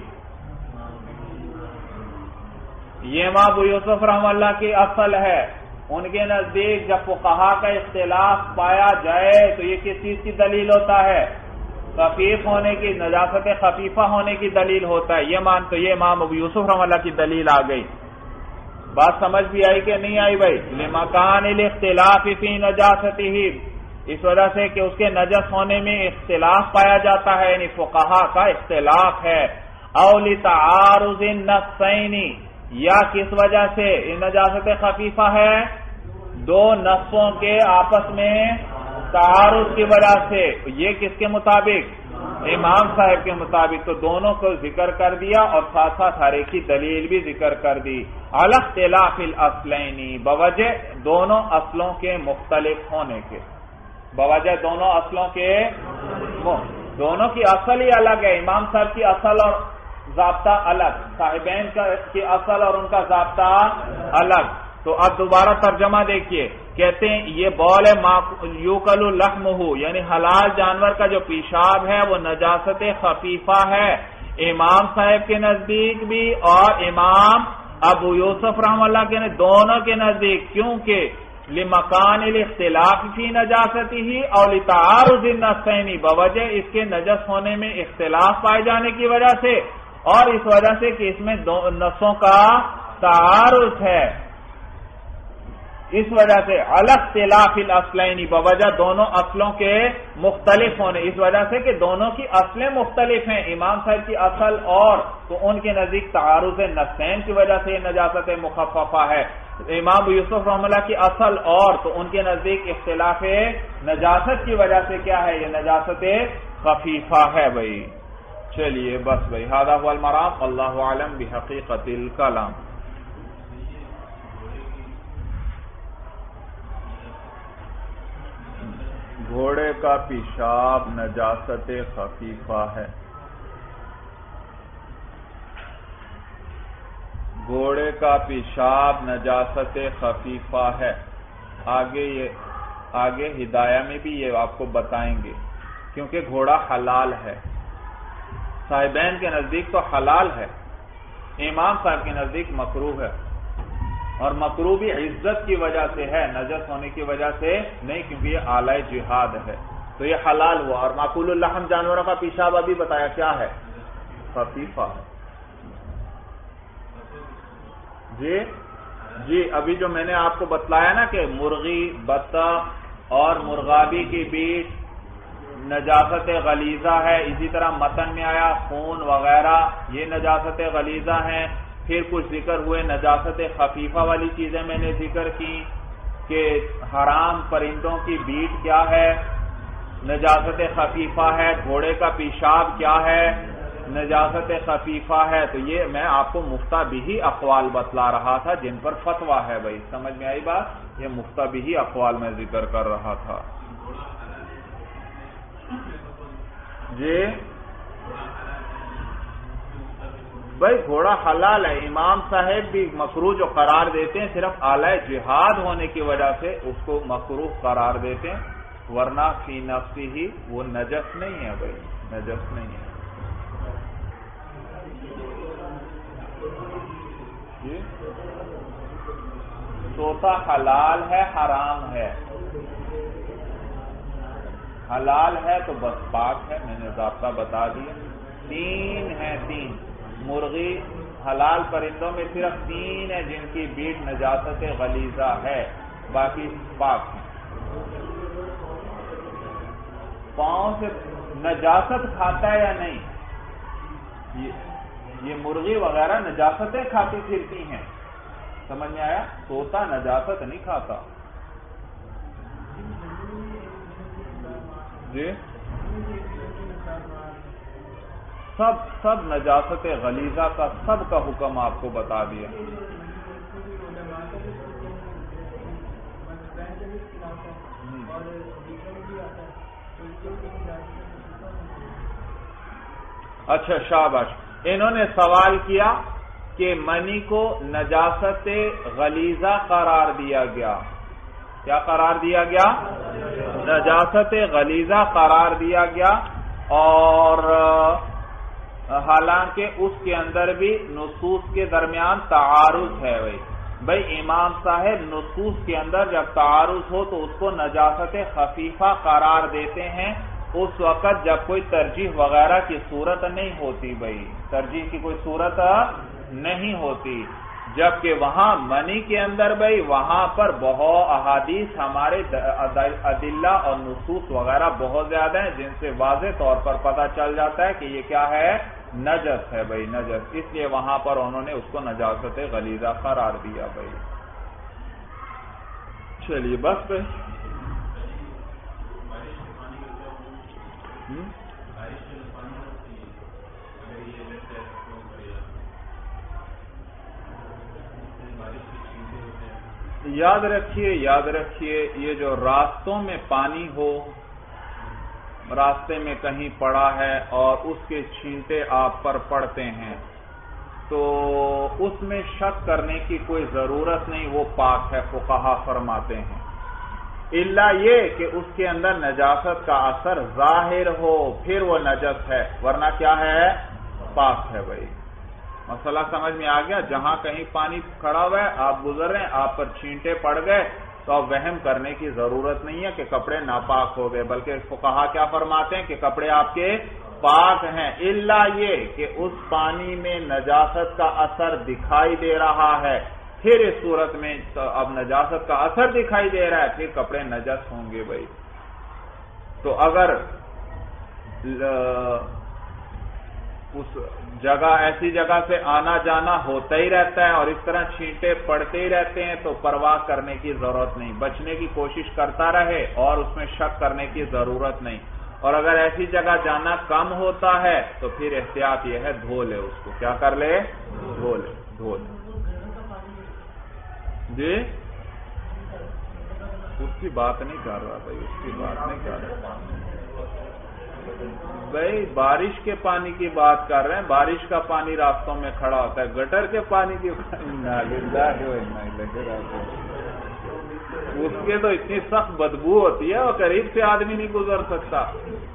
یہ امام ابو یوسف رحمہ اللہ کی اصل ہے. ان کے نزدیک جب فقہا کا اختلاف پایا جائے تو یہ کس چیز کی دلیل ہوتا ہے؟ خفیف ہونے کی، نجاست خفیفہ ہونے کی دلیل ہوتا ہے. یہ امام ابو یوسف رحمہ اللہ کی دلیل آ گئی. بات سمجھ بھی آئی کہ نہیں آئی بھائی؟ لمکان الاختلاف فی نجاستہ، اس وجہ سے کہ اس کے نجس ہونے میں اختلاف پایا جاتا ہے، یعنی فقہا کا اختلاف ہے. او لتعارض النصین، یا کس وجہ سے یہ نجاست خفیفہ ہے؟ دو نصوں کے آپس میں تعارض کی وجہ سے. یہ کس کے مطابق؟ امام صاحب کے مطابق. تو دونوں کو ذکر کر دیا اور ساتھ ساتھ ہر ایک کی دلیل بھی ذکر کر دی. علی اختلاف الاصلین، بوجہ دونوں اصلوں کے مختلف ہونے کے، بوجہ دونوں اصلوں کے، دونوں کی اصل ہی الگ ہے. امام صاحب کی اصل اور ضابطہ الگ، صاحبین کی اصل اور ان کا ضابطہ الگ. تو اب دوبارہ ترجمہ دیکھیے. کہتے ہیں یہ بول یوکل لحمہ، یعنی حلال جانور کا جو پیشاب ہے وہ نجاست خفیفہ ہے امام صاحب کے نزدیک بھی اور امام ابو یوسف رحمہ اللہ کے دونوں کے نزدیک. کیونکہ لمکان الاختلاف فی نجاستہ اور لتعارض النصین، بوجہ اس کے نجس ہونے میں اختلاف پائے جانے کی وجہ سے، اور اس وجہ سے کہ اس میں دو نصوں کا تعارض ہے، اس وجہ سے علی اختلاف الاصلین، بوجہ دونوں اصلوں کے مختلف ہونے، اس وجہ سے کہ دونوں کی اصلیں مختلف ہیں. امام صاحب کی اصل اور تو ان کے نزدیک تعارض نصین کی وجہ سے یہ نجاست مخففہ ہے. امام ابو یوسف رحمہ اللہ کی اصل اور تو ان کے نزدیک اختلاف نجاست کی وجہ سے کیا ہے؟ یہ نجاست خفیفہ ہے بھائی. چلیے بس بھائی، ھذا ھو المرام، اللہ اعلم بحقیقت الکلام. گھوڑے کا پیشاب نجاست خفیفہ ہے. گھوڑے کا پیشاب نجاست خفیفہ ہے. آگے ہدایہ میں بھی یہ آپ کو بتائیں گے، کیونکہ گھوڑا حلال ہے. صاحبین کے نزدیک تو حلال ہے، امام صاحب کے نزدیک مکروہ ہے. اور مکروہ بھی عزت کی وجہ سے ہے، نجس ہونے کی وجہ سے نہیں، کیونکہ یہ اعلی جہاد ہے. تو یہ حلال ہوا. اور معقول اللحم جانوروں کا پیشاب ابھی بتایا کیا ہے؟ خفیفہ ہے. جی ابھی جو میں نے آپ کو بتلایا نا کہ مرغی، بطخ اور مرغابی کی بیٹ نجاست غلیظہ ہے. اسی طرح متن میں آیا خون وغیرہ، یہ نجاست غلیظہ ہیں. پھر کچھ ذکر ہوئے نجاست خفیفہ والی چیزیں میں نے ذکر کی کہ حرام پرندوں کی بیٹ کیا ہے؟ نجاست خفیفہ ہے. گھوڑے کا پیشاب کیا ہے؟ نجاست خفیفہ ہے. تو یہ میں آپ کو مفتبی اقوال بتلا رہا تھا جن پر فتویٰ ہے بھائی. سمجھ میں آئی بات؟ یہ مفتبی اقوال میں ذکر کر رہا تھا. جی بھائی گھوڑا حلال ہے. امام صاحب بھی مکروہ جو قرار دیتے ہیں صرف اعلی جہاد ہونے کی وجہ سے اس کو مکروہ قرار دیتے ہیں، ورنہ فی نفسی ہی وہ نجس نہیں ہے بھائی، نجس نہیں ہے. جی طوطا حلال ہے حرام ہے؟ حلال ہے تو بس پاک ہے، میں نے ضابطہ بتا دیا. تین مرغی حلال پرندوں میں صرف 3 ہیں جن کی بیٹ نجاست غلیظہ ہے، باقی پاک ہیں. پاؤں سے نجاست کھاتا ہے یا نہیں؟ یہ مرغی وغیرہ نجاستیں کھاتی پھرتی ہیں. سمجھ میں آیا؟ طوطا نجاست نہیں کھاتا. جی سب نجاست غلیظہ کا سب کا حکم آپ کو بتا دیا. اچھا شاباش. انہوں نے سوال کیا کہ منی کو نجاست غلیظہ قرار دیا گیا. کیا قرار دیا گیا؟ نجاست غلیظہ قرار دیا گیا. اور حالانکہ اس کے اندر بھی نصوص کے درمیان تعارض ہے. بھائی امام صاحب نصوص کے اندر جب تعارض ہو تو اس کو نجاست خفیفہ قرار دیتے ہیں اس وقت جب کوئی ترجیح وغیرہ کی صورت نہیں ہوتی. بھائی ترجیح کی کوئی صورت نہیں ہوتی. جبکہ وہاں منی کے اندر بھائی وہاں پر بہت احادیث ہمارے ادلہ اور نصوص وغیرہ بہت زیادہ ہیں جن سے واضح طور پر پتہ چل جاتا ہے کہ یہ کیا ہے؟ نجس ہے بھائی، نجس. اس لیے وہاں پر انہوں نے اس کو نجاست غلیظہ قرار دیا. بھائی چلیے بس بھائی. یاد رکھیے یہ جو راستوں میں پانی ہو، راستے میں کہیں پڑا ہے اور اس کے چھینٹے آپ پر پڑتے ہیں تو اس میں شک کرنے کی کوئی ضرورت نہیں، وہ پاک ہے. فقہا فرماتے ہیں الا یہ کہ اس کے اندر نجاست کا اثر ظاہر ہو پھر وہ نجس ہے، ورنہ کیا ہے؟ پاک ہے. بھائی مسئلہ سمجھ میں آ گیا؟ جہاں کہیں پانی کھڑا ہوا ہے، آپ گزر رہے ہیں، آپ پر چھینٹے پڑ گئے تو اب وہم کرنے کی ضرورت نہیں ہے کہ کپڑے ناپاک ہو گئے، بلکہ فقہا کیا فرماتے ہیں کہ کپڑے آپ کے پاک ہیں. الا یہ کہ اس پانی میں نجاست کا اثر دکھائی دے رہا ہے، پھر اس صورت میں اب نجاست کا اثر دکھائی دے رہا ہے پھر کپڑے نجس ہوں گے. بھائی تو اگر اس جگہ ایسی جگہ سے آنا جانا ہوتا ہی رہتا ہے اور اس طرح چھینٹے پڑتے ہی رہتے ہیں تو پرواہ کرنے کی ضرورت نہیں، بچنے کی کوشش کرتا رہے اور اس میں شک کرنے کی ضرورت نہیں. اور اگر ایسی جگہ جانا کم ہوتا ہے تو پھر احتیاط یہ ہے دھو لے، اس کو کیا کر لے؟ دھو لے. جی اس کی بات نہیں کر رہا بھائی، اس کی بات نہیں کر رہا بھائی، بارش کے پانی کی بات کر رہے ہیں. بارش کا پانی راستوں میں کھڑا ہوتا ہے، گٹر کے پانی کی اس کے تو اتنی سخت بدبو ہوتی ہے وہ قریب سے آدمی نہیں گزر سکتا.